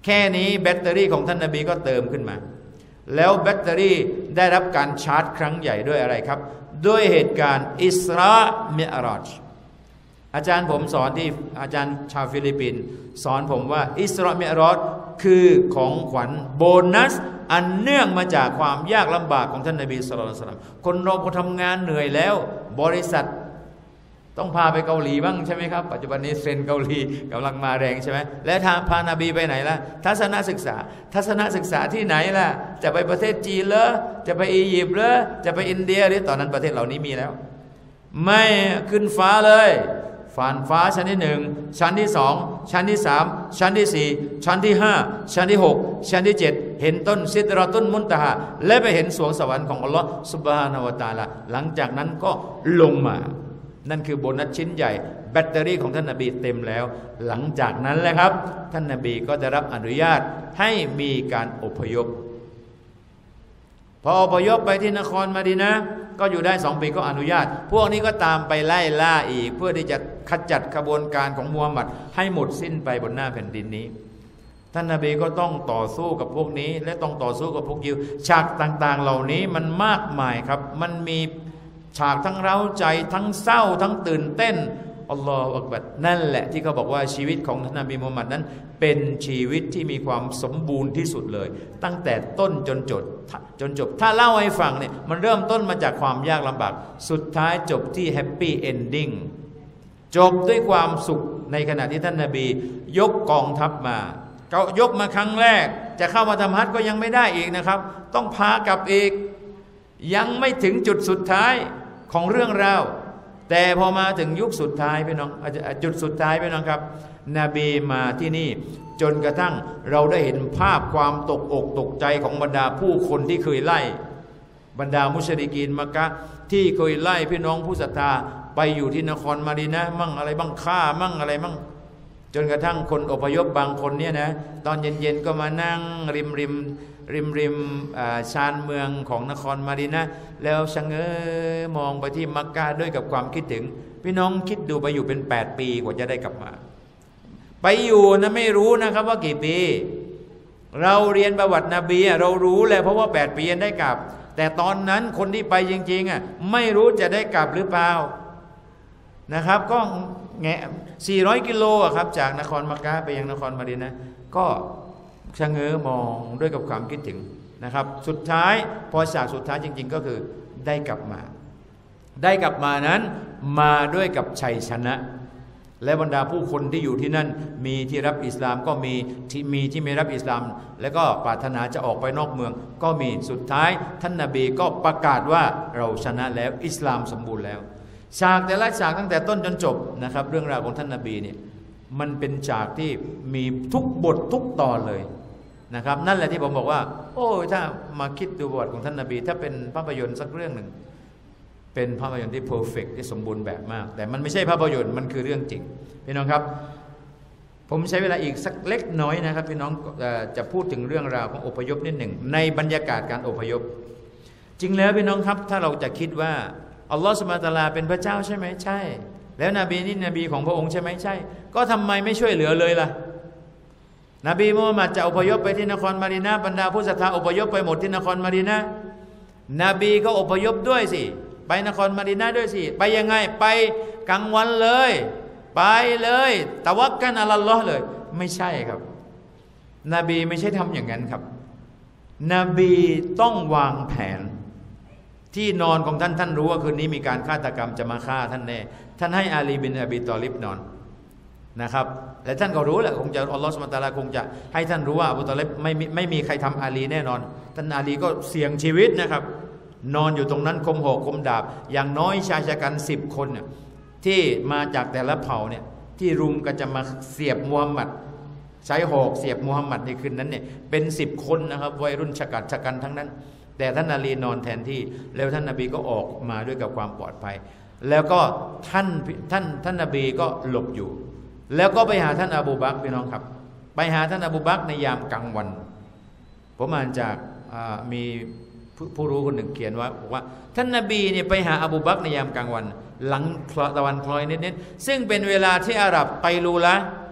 แค่นี้แบตเตอรี่ของท่านนบีก็เติมขึ้นมาแล้วแบตเตอรี่ได้รับการชาร์จครั้งใหญ่ด้วยอะไรครับด้วยเหตุการณ์อิสรามิอ์ราจอาจารย์ผมสอนที่อาจารย์ชาวฟิลิปปินส์สอนผมว่าอิสรามิอ์ราจคือของขวัญโบนัสอันเนื่องมาจากความยากลำบากของท่านนบีศ็อลลัลลอฮุอะลัยฮิวะซัลลัมคนเราพอทำงานเหนื่อยแล้วบริษัทต้องพาไปเกาหลีบ้างใช่ไหมครับปัจจุบันนี้เทรนด์เกาหลีกำลังมาแรงใช่ไหมและพานบีไปไหนล่ะทัศนศึกษาที่ไหนล่ะจะไปประเทศจีนเหรอจะไปอียิปต์เหรอจะไปอินเดียหรือตอนนั้นประเทศเหล่านี้มีแล้วไม่ขึ้นฟ้าเลยผ่านฟ้าชั้นที่1ชั้นที่2ชั้นที่3ชั้นที่4ชั้นที่5ชั้นที่6ชั้นที่7เห็นต้นซิดเราะตุลมุนตะฮาและไปเห็นสวงสวรรค์ของอัลลอฮ์ซุบฮานะฮูวะตะอาลาหลังจากนั้นก็ลงมานั่นคือโบนัสชิ้นใหญ่แบตเตอรี่ของท่านนบีเต็มแล้วหลังจากนั้นแหละครับท่านนบีก็ได้รับอนุญาตให้มีการอพยพพออพยพไปที่นครมะดีนะห์ก็อยู่ได้2 ปีก็อนุญาตพวกนี้ก็ตามไปไล่ล่าอีกเพื่อที่จะขจัดขบวนการของมูฮัมหมัดให้หมดสิ้นไปบนหน้าแผ่นดินนี้ท่านนบีก็ต้องต่อสู้กับพวกนี้และต้องต่อสู้กับพวกยิวฉากต่างๆเหล่านี้มันมากมายครับมันมีฉากทั้งเร้าใจทั้งเศร้าทั้งตื่นเต้นอัลลอฮฺอักบัรนั่นแหละที่เขาบอกว่าชีวิตของท่านนบีมูฮัมหมัดนั้นเป็นชีวิตที่มีความสมบูรณ์ที่สุดเลยตั้งแต่ต้นจนจบถ้าเล่าให้ฟังเนี่ยมันเริ่มต้นมาจากความยากลำบากสุดท้ายจบที่แฮปปี้เอนดิ้งจบด้วยความสุขในขณะที่ท่านนบียกกองทัพมาเขายกมาครั้งแรกจะเข้ามาทำฮัจญ์ก็ยังไม่ได้อีกนะครับต้องพากลับอีกยังไม่ถึงจุดสุดท้ายของเรื่องราวแต่พอมาถึงยุคสุดท้ายพี่น้องจุดสุดท้ายพี่น้องครับนบีมาที่นี่จนกระทั่งเราได้เห็นภาพความตกอกตกใจของบรรดาผู้คนที่เคยไล่บรรดามุชริกีนมักกะฮ์ที่เคยไล่พี่น้องผู้ศรัทธาไปอยู่ที่นครมะดีนะห์มั่งอะไรบ้างฆ่ามั่งอะไรมั่งจนกระทั่งคนอพยพบางคนเนี่ยนะตอนเย็นๆก็มานั่งริมชานเมืองของนครมะดีนะห์แล้วชะเง้อมองไปที่มักกะฮ์ด้วยกับความคิดถึงพี่น้องคิดดูไปอยู่เป็น8 ปีกว่าจะได้กลับมาไปอยู่นะไม่รู้นะครับว่ากี่ปีเราเรียนประวัตินบีเรารู้แหละเพราะว่า8 ปีได้กลับแต่ตอนนั้นคนที่ไปจริงๆไม่รู้จะได้กลับหรือเปล่านะครับก็แงะ400 กิโลครับจากนครมักกะฮ์ไปยังนครมะดีนะห์ก็ชะเง้อมองด้วยกับความคิดถึงนะครับสุดท้ายพอฉากสุดท้ายจริงๆก็คือได้กลับมานั้นมาด้วยกับชัยชนะและบรรดาผู้คนที่อยู่ที่นั่นมีที่รับอิสลามก็มีที่ไม่รับอิสลามแล้วก็ปรารถนาจะออกไปนอกเมืองก็มีสุดท้ายท่านนบีก็ประกาศว่าเราชนะแล้วอิสลามสมบูรณ์แล้วฉากแต่ละฉากตั้งแต่ต้นจนจบนะครับเรื่องราวของท่านนบีเนี่ยมันเป็นฉากที่มีทุกบททุกตอนเลยนะครับนั่นแหละที่ผมบอกว่าโอ้ถ้ามาคิดดูประวัติของท่านนบีถ้าเป็นภาพยนตร์สักเรื่องหนึ่งเป็นภาพยนตร์ที่เพอร์เฟกต์ที่สมบูรณ์แบบมากแต่มันไม่ใช่ภาพยนตร์มันคือเรื่องจริงพี่น้องครับผมใช้เวลาอีกสักเล็กน้อยนะครับพี่น้องจะพูดถึงเรื่องราวของอพยพนิดหนึ่งในบรรยากาศการอพยพจริงแล้วพี่น้องครับถ้าเราจะคิดว่าอัลลอฮฺซุบฮานะฮูวะตะอาลาเป็นพระเจ้าใช่ไหมใช่แล้วนบีนี่นบีของพระองค์ใช่ไหมใช่ก็ทำไมไม่ช่วยเหลือเลยล่ะนบีมูฮัมหมัดจะอพยพไปที่นครมะดีนะห์บรรดาผู้ศรัทธาอพยพไปหมดที่นครมะดีนะห์นบีก็อพยพด้วยสิไปนครมะดีนะห์ด้วยสิไปยังไงไปกลางวันเลยไปเลยตะวักกันอัลลอฮ์เลยไม่ใช่ครับนบีไม่ใช่ทำอย่างนั้นครับนบีต้องวางแผนที่นอนของท่านรู้ว่าคืนนี้มีการฆาตกรรมจะมาฆ่าท่านแน่ท่านให้อาลีบินอบีตอลิบนอนนะครับและท่านก็รู้แหละคงจะอัลลอฮฺซุบฮานะฮูวะตะอาลาคงจะให้ท่านรู้ว่าอบูตอลิบไม่มีใครทำอาลีแน่นอนท่านอาลีก็เสี่ยงชีวิตนะครับนอนอยู่ตรงนั้นคมหอกคมดาบอย่างน้อยชายชะกัน10 คนเนี่ยที่มาจากแต่ละเผ่าเนี่ยที่รุมก็จะมาเสียบมูฮัมหมัดใช้หอกเสียบมูฮัมหมัดในคืนนั้นเนี่ยเป็น10 คนนะครับวัยรุ่นชะกันทั้งนั้นแต่ท่านอาลีนอนแทนที่แล้วท่านนบีก็ออกมาด้วยกับความปลอดภัยแล้วก็ท่านนบีก็หลบอยู่แล้วก็ไปหาท่านอบูบักรพี่น้องครับไปหาท่านอบูบักรในยามกลางวันผมอ่านจากมีผู้รู้คนหนึ่งเขียนว่าบอกว่าท่านนบีเนี่ยไปหาอบูบักรในยามกลางวันหลังตะวันคล้อยนิดๆซึ่งเป็นเวลาที่อาหรับไกลูละ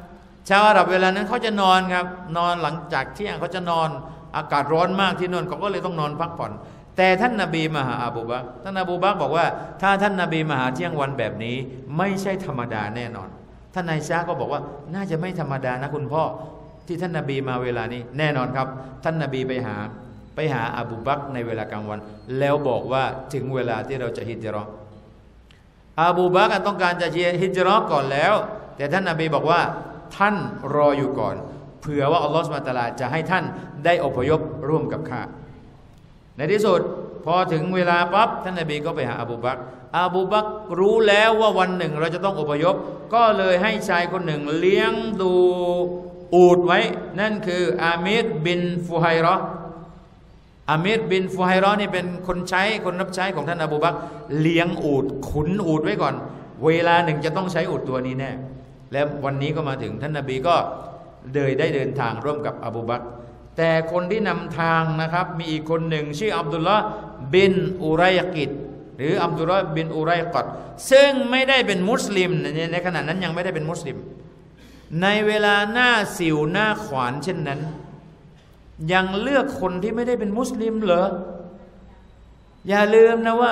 ชาวอาหรับเวลานั้นเขาจะนอนครับนอนหลังจากเที่ยงเขาจะนอนอากาศร้อนมากที่นู่นเขาก็เลยต้องนอนพักผ่อนแต่ท่านนบีมาหาอบูบักรท่านอบูบักรบอกว่าถ้าท่านนบีมาหาเที่ยงวันแบบนี้ไม่ใช่ธรรมดาแน่นอนท่านนายชาก็บอกว่าน่าจะไม่ธรรมดานะคุณพ่อที่ท่านนบีมาเวลานี้แน่นอนครับท่านนบีไปหาอบูบักรในเวลากลางวันแล้วบอกว่าถึงเวลาที่เราจะฮิจเราะห์อบูบักรต้องการจะฮิจเราะห์ก่อนแล้วแต่ท่านนบีบอกว่าท่านรออยู่ก่อนเผื่อว่าอัลลอฮฺซุบฮานะฮูวะตะอาลาจะให้ท่านได้อพยพร่วมกับข้าในที่สุดพอถึงเวลาปั๊บท่านนบีก็ไปหาอบูบักรรู้แล้วว่าวันหนึ่งเราจะต้องอพยพก็เลยให้ชายคนหนึ่งเลี้ยงดูอูฐไว้นั่นคืออามิรบินฟุไฮเราะห์อามิรบินฟุไฮเราะห์นี่เป็นคนรับใช้ของท่านอบูบักรเลี้ยงอูฐขุนอูฐไว้ก่อนเวลาหนึ่งจะต้องใช้อูฐตัวนี้แน่และวันนี้ก็มาถึงท่านนบีก็ได้เดินทางร่วมกับอบูบักรแต่คนที่นำทางนะครับมีอีกคนหนึ่งชื่ออับดุลลาห์บินอุไรกิดหรืออับดุลลาห์บินอุไรกัดซึ่งไม่ได้เป็นมุสลิมในขณะนั้นยังไม่ได้เป็นมุสลิมในเวลาหน้าสิวหน้าขวานเช่นนั้นยังเลือกคนที่ไม่ได้เป็นมุสลิมเหรออย่าลืมนะว่า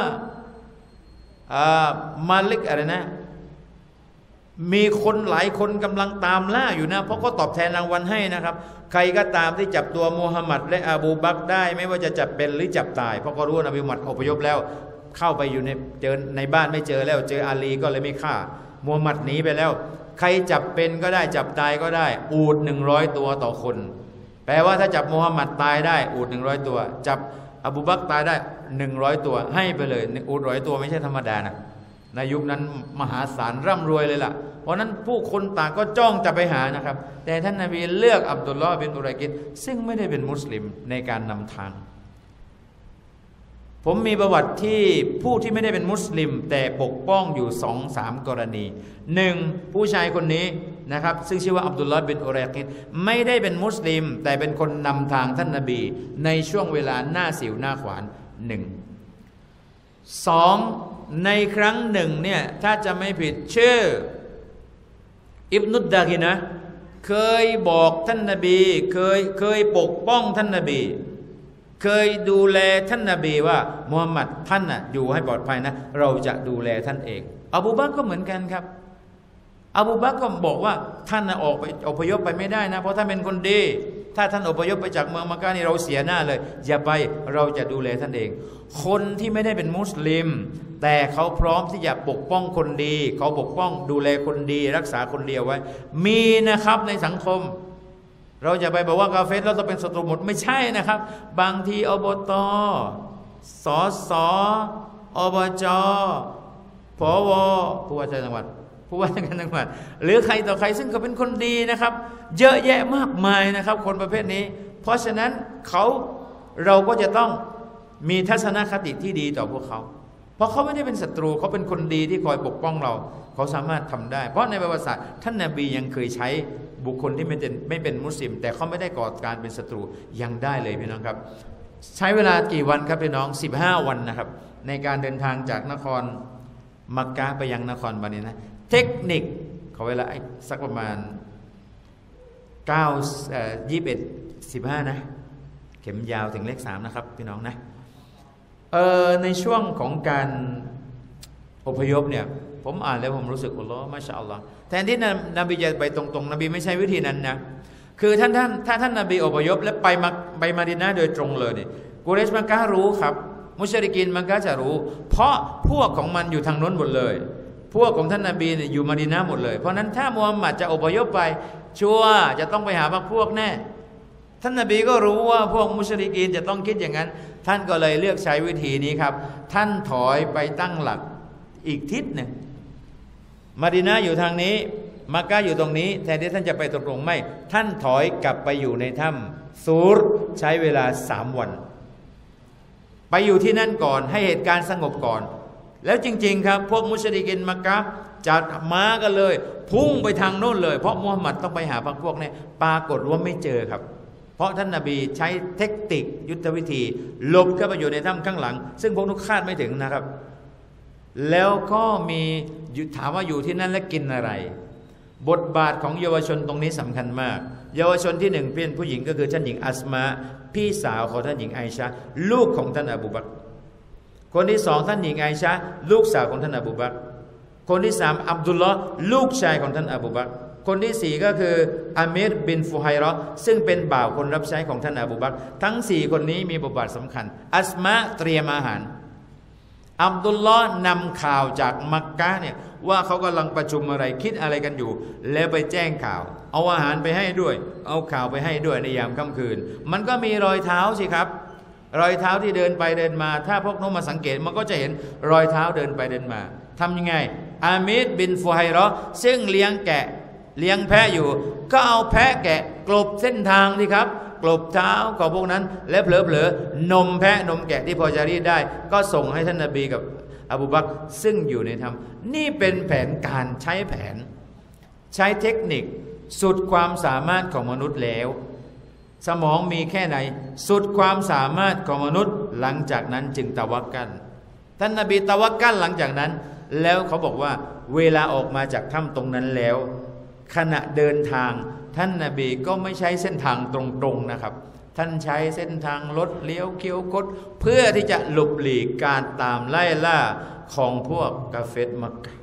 มาลิกอะไรนะมีคนหลายคนกำลังตามล่าอยู่นะเพราะก็ตอบแทนรางวัลให้นะครับใครก็ตามที่จับตัวมูฮัมหมัดและอบูบักรได้ไม่ว่าจะจับเป็นหรือจับตายเพราะก็รู้ว่านบีมุฮัมมัดอพยพแล้วเข้าไปอยู่เจอในบ้านไม่เจอแล้วเจออาลีก็เลยไม่ฆ่ามูฮัมหมัดหนีไปแล้วใครจับเป็นก็ได้จับตายก็ได้อูฐ100 ตัวต่อคนแปลว่าถ้าจับมูฮัมหมัดตายได้อูฐ100 ตัวจับอบูบักรตายได้100 ตัวให้ไปเลยอูฐ100 ตัวไม่ใช่ธรรมดานะในยุคนั้นมหาศาลร่ำรวยเลยล่ะเพราะนั้นผู้คนต่างก็จ้องจะไปหานะครับแต่ท่านนบีเลือกอับดุลลอฮ์บินอุไรกิดซึ่งไม่ได้เป็นมุสลิมในการนำทางผมมีประวัติที่ผู้ที่ไม่ได้เป็นมุสลิมแต่ปกป้องอยู่ 2-3 กรณีหนึ่งผู้ชายคนนี้นะครับซึ่งชื่อว่าอับดุลลอฮ์บินอุไรกิดไม่ได้เป็นมุสลิมแต่เป็นคนนำทางท่านนบีในช่วงเวลาหน้าสิวหน้าขวาน2ในครั้งหนึ่งเนี่ยถ้าจะไม่ผิดชื่ออิบนุดดากินะเคยบอกท่านนบีเคยปกป้องท่านนบีเคยดูแลท่านนบีว่ามุฮัมมัดท่านน่ะอยู่ให้ปลอดภัยนะเราจะดูแลท่านเองอบูบักรก็เหมือนกันครับอบูบักรก็บอกว่าท่านออกไปอพยพไปไม่ได้นะเพราะท่านเป็นคนดีถ้าท่านอพยพไปจากเมืองมักกะนี่เราเสียหน้าเลยอย่าไปเราจะดูแลท่านเองคนที่ไม่ได้เป็นมุสลิมแต่เขาพร้อมที่จะปกป้องคนดีเขาปกป้องดูแลคนดีรักษาคนเดียวไว้มีนะครับในสังคมเราจะไปบอกว่ากาเฟรเราจะเป็นศัตรูหมดไม่ใช่นะครับบางทีอบต.สส.อบจ.ผว.ผู้ว่าราชการจังหวัดผู้ว่าราชการจังหวัดหรือใครต่อใครซึ่งเขาเป็นคนดีนะครับเยอะแยะมากมายนะครับคนประเภทนี้เพราะฉะนั้นเราก็จะต้องมีทัศนคติที่ดีต่อพวกเขาเพราะเขาไม่ได้เป็นศัตรูเขาเป็นคนดีที่คอยปกป้องเราเขาสามารถทำได้เพราะในประวัติศาสตร์ท่านนบียังเคยใช้บุคคลที่ไม่เป็นมุสลิมแต่เขาไม่ได้ก่อการเป็นศัตรูยังได้เลยพี่น้องครับใช้เวลากี่วันครับพี่น้อง15 วันนะครับในการเดินทางจากนครมักกะไปยังนครมะดีนะห์เทคนิคเขาเวลาสักประมาณ15นะเข็มยาวถึงเลข3นะครับพี่น้องนะในช่วงของการอพยพเนี่ยผมอ่านแล้วผมรู้สึกอัลลอฮ์มาชาอัลลอฮ์แทนที่นบีจะไปตรงๆนบีไม่ใช่วิธีนั้นนะคือถ้าท่านนบีอพยพและไปมะดีนะห์โดยตรงเลยเนี่ยกุเรชมักกะฮ์รู้ครับมุชริกีนมักกะฮ์จะรู้เพราะพวกของมันอยู่ทางโน้นหมดเลยพวกของท่านนบีเนี่ยอยู่มะดีนะห์หมดเลยเพราะนั้นถ้ามุฮัมมัดจะอพยพไปชัวร์จะต้องไปหาพวกแน่ท่านนบีก็รู้ว่าพวกมุชริกีนจะต้องคิดอย่างนั้นท่านก็เลยเลือกใช้วิธีนี้ครับท่านถอยไปตั้งหลักอีกทิศหนึ่งมะดีนะห์อยู่ทางนี้มักกะฮ์อยู่ตรงนี้แทนที่ท่านจะไปตรงๆไม่ท่านถอยกลับไปอยู่ในถ้ำซูรใช้เวลา3 วันไปอยู่ที่นั่นก่อนให้เหตุการณ์สงบก่อนแล้วจริงๆครับพวกมุชริกีนมักกะฮ์จัดม้ากันเลยพุ่งไปทางโน้นเลยเพราะมุฮัมมัดต้องไปหาพวกนี้ปรากฏว่าไม่เจอครับเพราะท่านนบีใช้เทคนิคยุทธวิธีหลบเข้าไปอยู่ในถ้ำข้างหลังซึ่งพวกนุคาดไม่ถึงนะครับแล้วก็มีถามว่าอยู่ที่นั่นแล้วกินอะไรบทบาทของเยาวชนตรงนี้สำคัญมากเยาวชนที่หนึ่งเป็นผู้หญิงก็คือท่านหญิงอัสมาพี่สาวของท่านหญิงไอชาลูกของท่านอบูบักรคนที่สองท่านหญิงไอชาลูกสาวของท่านอบูบักรคนที่สามอับดุลลอฮ์ลูกชายของท่านอบูบักรคนที่สี่ก็คืออามิรบินฟุไฮเราะห์ซึ่งเป็นบ่าวคนรับใช้ของท่านอบูบักรทั้งสี่คนนี้มีบทบาทสำคัญอัสมาเตรียมอาหารอับดุลลอฮ์นำข่าวจากมักกะฮ์เนี่ยว่าเขากำลังประชุมอะไรคิดอะไรกันอยู่แล้วไปแจ้งข่าวเอาอาหารไปให้ด้วยเอาข่าวไปให้ด้วยในยามค่ำคืนมันก็มีรอยเท้าสิครับรอยเท้าที่เดินไปเดินมาถ้าพวกน้องมาสังเกตมันก็จะเห็นรอยเท้าเดินไปเดินมาทำยังไงอามิรบินฟุไฮเราะห์ซึ่งเลี้ยงแกะเลี้ยงแพะอยู่ก็เอาแพะแกะกลบเส้นทางสิครับกลบเท้าของพวกนั้นและเผลอๆนมแพะนมแกะที่พอจะรีดได้ก็ส่งให้ท่านนบีกับอบูบักรซึ่งอยู่ในธรรมนี่เป็นแผนการใช้แผนใช้เทคนิคสุดความสามารถของมนุษย์แล้วสมองมีแค่ไหนสุดความสามารถของมนุษย์หลังจากนั้นจึงตะวักกัลท่านนบีตะวักกัลหลังจากนั้นแล้วเขาบอกว่าเวลาออกมาจากถ้ำตรงนั้นแล้วขณะเดินทางท่านนบีก็ไม่ใช้เส้นทางตรงๆนะครับท่านใช้เส้นทางลดเลี้ยวเคี้ยวคดเพื่อที่จะหลบหลีกการตามไล่ล่าของพวกกาเฟรมักกะฮ์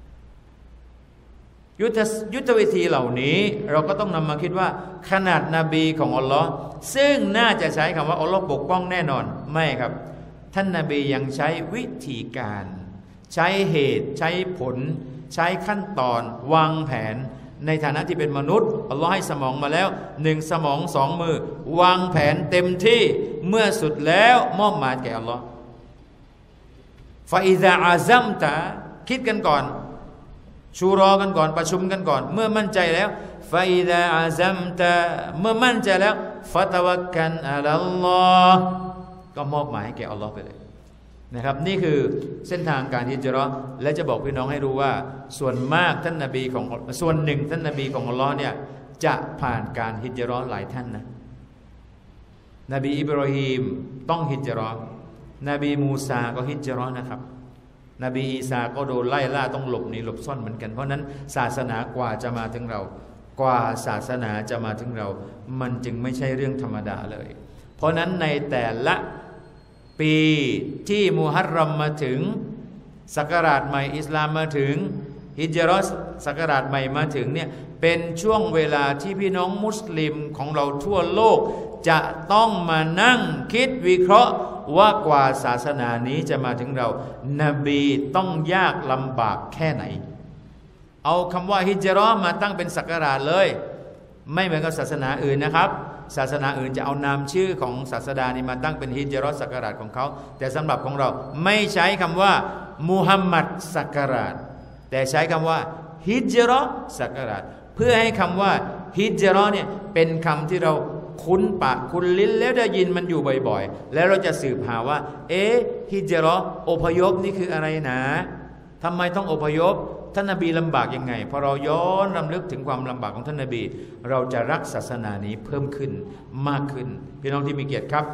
ยุทธวิธีเหล่านี้เราก็ต้องนำมาคิดว่าขนาดนบีของอัลลอฮ์ซึ่งน่าจะใช้คำว่าอัลลอฮ์ปกป้องแน่นอนไม่ครับท่านนบียังใช้วิธีการใช้เหตุใช้ผลใช้ขั้นตอนวางแผนในฐานะที่เป็นมนุษย์อัลลอฮ์ให้สมองมาแล้ว1สมอง2มือวางแผนเต็มที่เมื่อสุดแล้วมอบหมายแก่อัลลอฮ์ฟาอิซาอาซัมตะคิดกันก่อนชูรอกันก่อนประชุมกันก่อนเมื่อมั่นใจแล้วฟาอิซาอาซัมตะเมื่อมั่นใจแล้วฟะตะวักกันอะลัลลอฮ์ก็มอบหมายให้แก่อัลลอฮ์ไปเลยนะครับนี่คือเส้นทางการฮิจเราะห์และจะบอกพี่น้องให้รู้ว่าส่วนมากท่านนบีของส่วนหนึ่งท่านนบีของอัลลอฮ์เนี่ยจะผ่านการฮิจเราะห์หลายท่านนะนบีอิบรอฮีมต้องฮิจเราะห์นบีมูซาก็ฮิจเราะห์นะครับนบีอีสาก็โดนไล่ล่าต้องหลบหนีหลบซ่อนเหมือนกันเพราะนั้นศาสนากว่าจะมาถึงเรากว่าศาสนาจะมาถึงเรามันจึงไม่ใช่เรื่องธรรมดาเลยเพราะนั้นในแต่ละปีที่มุฮัรรอมมาถึงศักราชใหม่อิสลามมาถึงฮิจเราะห์ศักราชใหม่มาถึงเนี่ยเป็นช่วงเวลาที่พี่น้องมุสลิมของเราทั่วโลกจะต้องมานั่งคิดวิเคราะห์ว่ากว่าศาสนานี้จะมาถึงเรานบีต้องยากลำบากแค่ไหนเอาคำว่าฮิจเราะห์มาตั้งเป็นศักราชเลยไม่เหมือนกับศาสนาอื่นนะครับศาสนาอื่นจะเอานามชื่อของศาสดานี้มาตั้งเป็นฮิจเราะห์ศักราชของเขาแต่สำหรับของเราไม่ใช้คำว่ามุฮัมมัดศักราชแต่ใช้คำว่าฮิจเราะห์ศักราชเพื่อให้คำว่าฮิจเราะห์เนี่ยเป็นคำที่เราคุ้นปากคุ้นลิ้นแล้วได้ยินมันอยู่บ่อยๆแล้วเราจะสืบหาว่าฮิจเราะห์อพยพนี่คืออะไรนะทำไมต้องอพยพท่านนบีลำบากยังไงพอเราย้อนรำลึกถึงความลำบากของท่านนบีเราจะรักศาสนานี้เพิ่มขึ้นมากขึ้นพี่น้องที่มีเกียรติครับ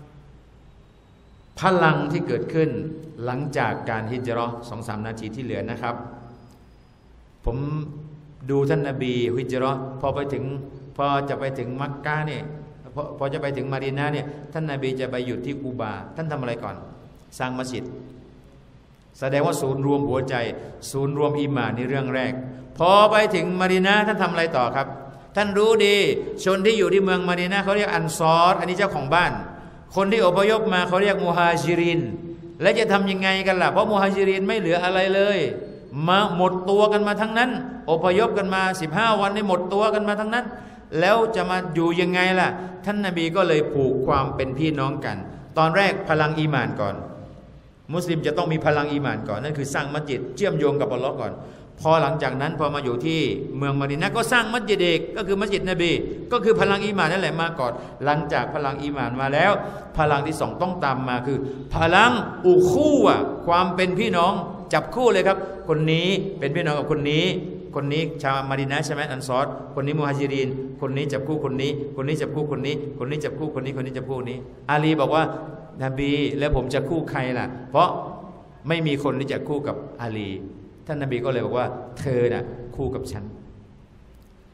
พลังที่เกิดขึ้นหลังจากการฮิจเราะห์ 2-3 นาทีที่เหลือนะครับผมดูท่านนบีฮิจเราะห์พอจะไปถึงมักกะฮ์เนี่ยพอจะไปถึงมะดีนะห์เนี่ยท่านนบีจะไปหยุดที่กูบาท่านทำอะไรก่อนสร้างมัสยิดแสดงว่าศูนย์รวมหัวใจศูนย์รวมอีหม่านในเรื่องแรกพอไปถึงมะดีนะห์ท่านทำอะไรต่อครับท่านรู้ดีชนที่อยู่ที่เมืองมะดีนะห์เขาเรียกอันซอรอันนี้เจ้าของบ้านคนที่อพยพมาเขาเรียกมุฮาจิรินและจะทำยังไงกันล่ะเพราะมุฮาจิรินไม่เหลืออะไรเลยมาหมดตัวกันมาทั้งนั้นอพยพกันมา15 วันนี่หมดตัวกันมาทั้งนั้นแล้วจะมาอยู่ยังไงล่ะท่านนบีก็เลยผูกความเป็นพี่น้องกันตอนแรกพลังอีหม่านก่อนมุสลิมจะต้องมีพลังอีหม่านก่อนนั่นคือสร้างมัสยิดเชื่อมโยงกับอัลลอฮ์ก่อนพอหลังจากนั้นพอมาอยู่ที่เมืองมะดีนะห์ก็สร้างมัสยิดอีกก็คือมัสยิดนบีก็คือพลังอีหม่านนั่นแหละมาก่อนหลังจากพลังอีหม่านมาแล้วพลังที่สองต้องตามมาคือพลังอุคูวะความเป็นพี่น้องจับคู่เลยครับคนนี้เป็นพี่น้องกับคนนี้ชาวมะดีนะห์ใช่ไหมอันซอรคนนี้มุฮาจิรินคนนี้จับคู่คนนี้จับคู่คนนี้คนนี้จับคู่คนนี้จับคู่นี้อาลีบอกว่านบีแล้วผมจะคู่ใครล่ะเพราะไม่มีคนที่จะคู่กับอาลีท่านนบีก็เลยบอกว่าเธอน่ะคู่กับฉัน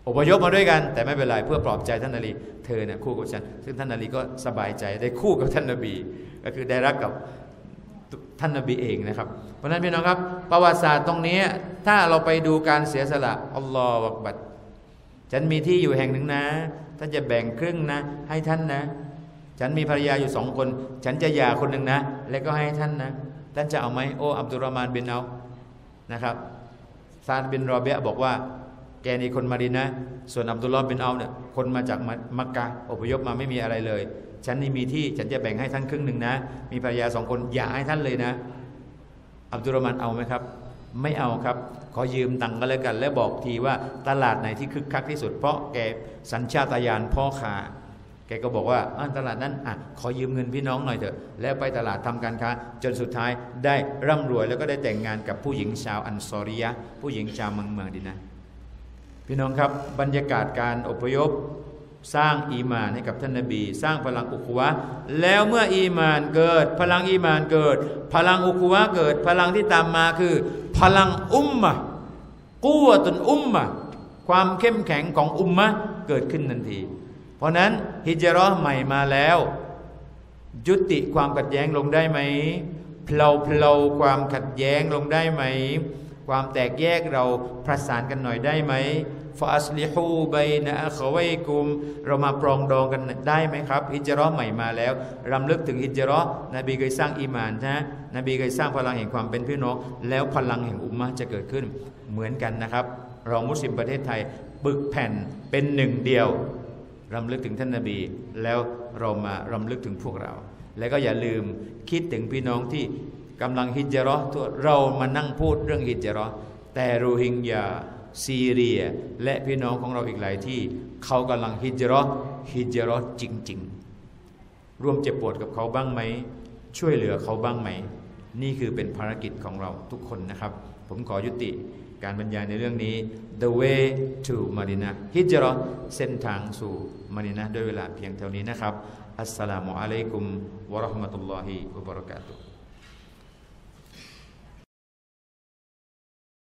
อพยพมาด้วยกันแต่ไม่เป็นไรเพื่อปลอบใจท่านนบีเธอเนี่ยคู่กับฉันซึ่งท่านนบีก็สบายใจได้คู่กับท่านนบีก็คือได้รักกับท่านนบีเองนะครับเพราะนั้นพี่น้องครับประวัติศาสตร์ตรงนี้ถ้าเราไปดูการเสียสละอัลลอฮฺอักบัรฉันมีที่อยู่แห่งหนึ่งนะท่านจะแบ่งครึ่งนะให้ท่านนะฉันมีภรรยาอยู่2 คนฉันจะหย่าคนหนึ่งนะแล้วก็ให้ท่านนะท่านจะเอาไหมโอ้อับดุลรอห์มานบินเอานะครับซาดบินรอเบะบอกว่าแกนี่คนมาดีนะส่วนอับดุลลอฮ์บินเอาเนี่ยคนมาจากมักกะอพยพมาไม่มีอะไรเลยฉันนี่มีที่ฉันจะแบ่งให้ท่านครึ่งหนึ่งนะมีภรรยา2 คนอย่าให้ท่านเลยนะอับดุลรอห์มานเอาไหมครับไม่เอาครับขอยืมตังค์กันแล้วกันและบอกทีว่าตลาดไหนที่คึกคักที่สุดเพราะแกสัญชาตญาณพ่อค้าแกก็บอกว่าตลาดนั้นขอยืมเงินพี่น้องหน่อยเถอะแล้วไปตลาดทำการค้าจนสุดท้ายได้ร่ำรวยแล้วก็ได้แต่งงานกับผู้หญิงชาวอันซอริยะผู้หญิงชาวเมืองมดีนะห์พี่น้องครับบรรยากาศการอพยพสร้างอีมานให้กับท่านนบีสร้างพลังอุควะแล้วเมื่ออีมานเกิดพลังอีมานเกิดพลังอุควะเกิดพลังที่ตามมาคือพลังอุมมะกุวะตุนอุมมะความเข้มแข็งของอุมมะเกิดขึ้นทันทีเพราะนั้นฮิจเราะห์ใหม่มาแล้วยุติความขัดแย้งลงได้ไหมเพลาความขัดแย้งลงได้ไหมความแตกแยกเราประสานกันหน่อยได้ไหมฟาอัสลิฮูบัยนะอะคอวัยกุมเรามาปรองดองกันได้ไหมครับฮิจเราะห์ใหม่มาแล้วรำลึกถึงฮิจเราะห์นบีเคยสร้างอีหม่านนะนบีเคยสร้างพลังแห่งความเป็นพี่น้องแล้วพลังแห่งอุมมะห์จะเกิดขึ้นเหมือนกันนะครับเรามุสลิมประเทศไทยปึกแผ่นเป็นหนึ่งเดียวรำลึกถึงท่านนบีแล้วเรามารำลึกถึงพวกเราแล้วก็อย่าลืมคิดถึงพี่น้องที่กำลังฮิจเราะห์ทั่วเรามานั่งพูดเรื่องฮิจเราะห์แต่โรฮิงญาซีเรียและพี่น้องของเราอีกหลายที่เขากำลังฮิจเราะห์จริงๆร่วมเจ็บปวดกับเขาบ้างไหมช่วยเหลือเขาบ้างไหมนี่คือเป็นภารกิจของเราทุกคนนะครับผมขอยุติการบรรยายในเรื่องนี้ The way to Madinah ฮิจเราะห์เส้นทางสู่มะดีนะห์ด้วยเวลาเพียงเท่านี้นะครับอัสสลามุอะลัยกุมวะเราะห์มะตุลลอฮิวะบะเราะกาตุฮ์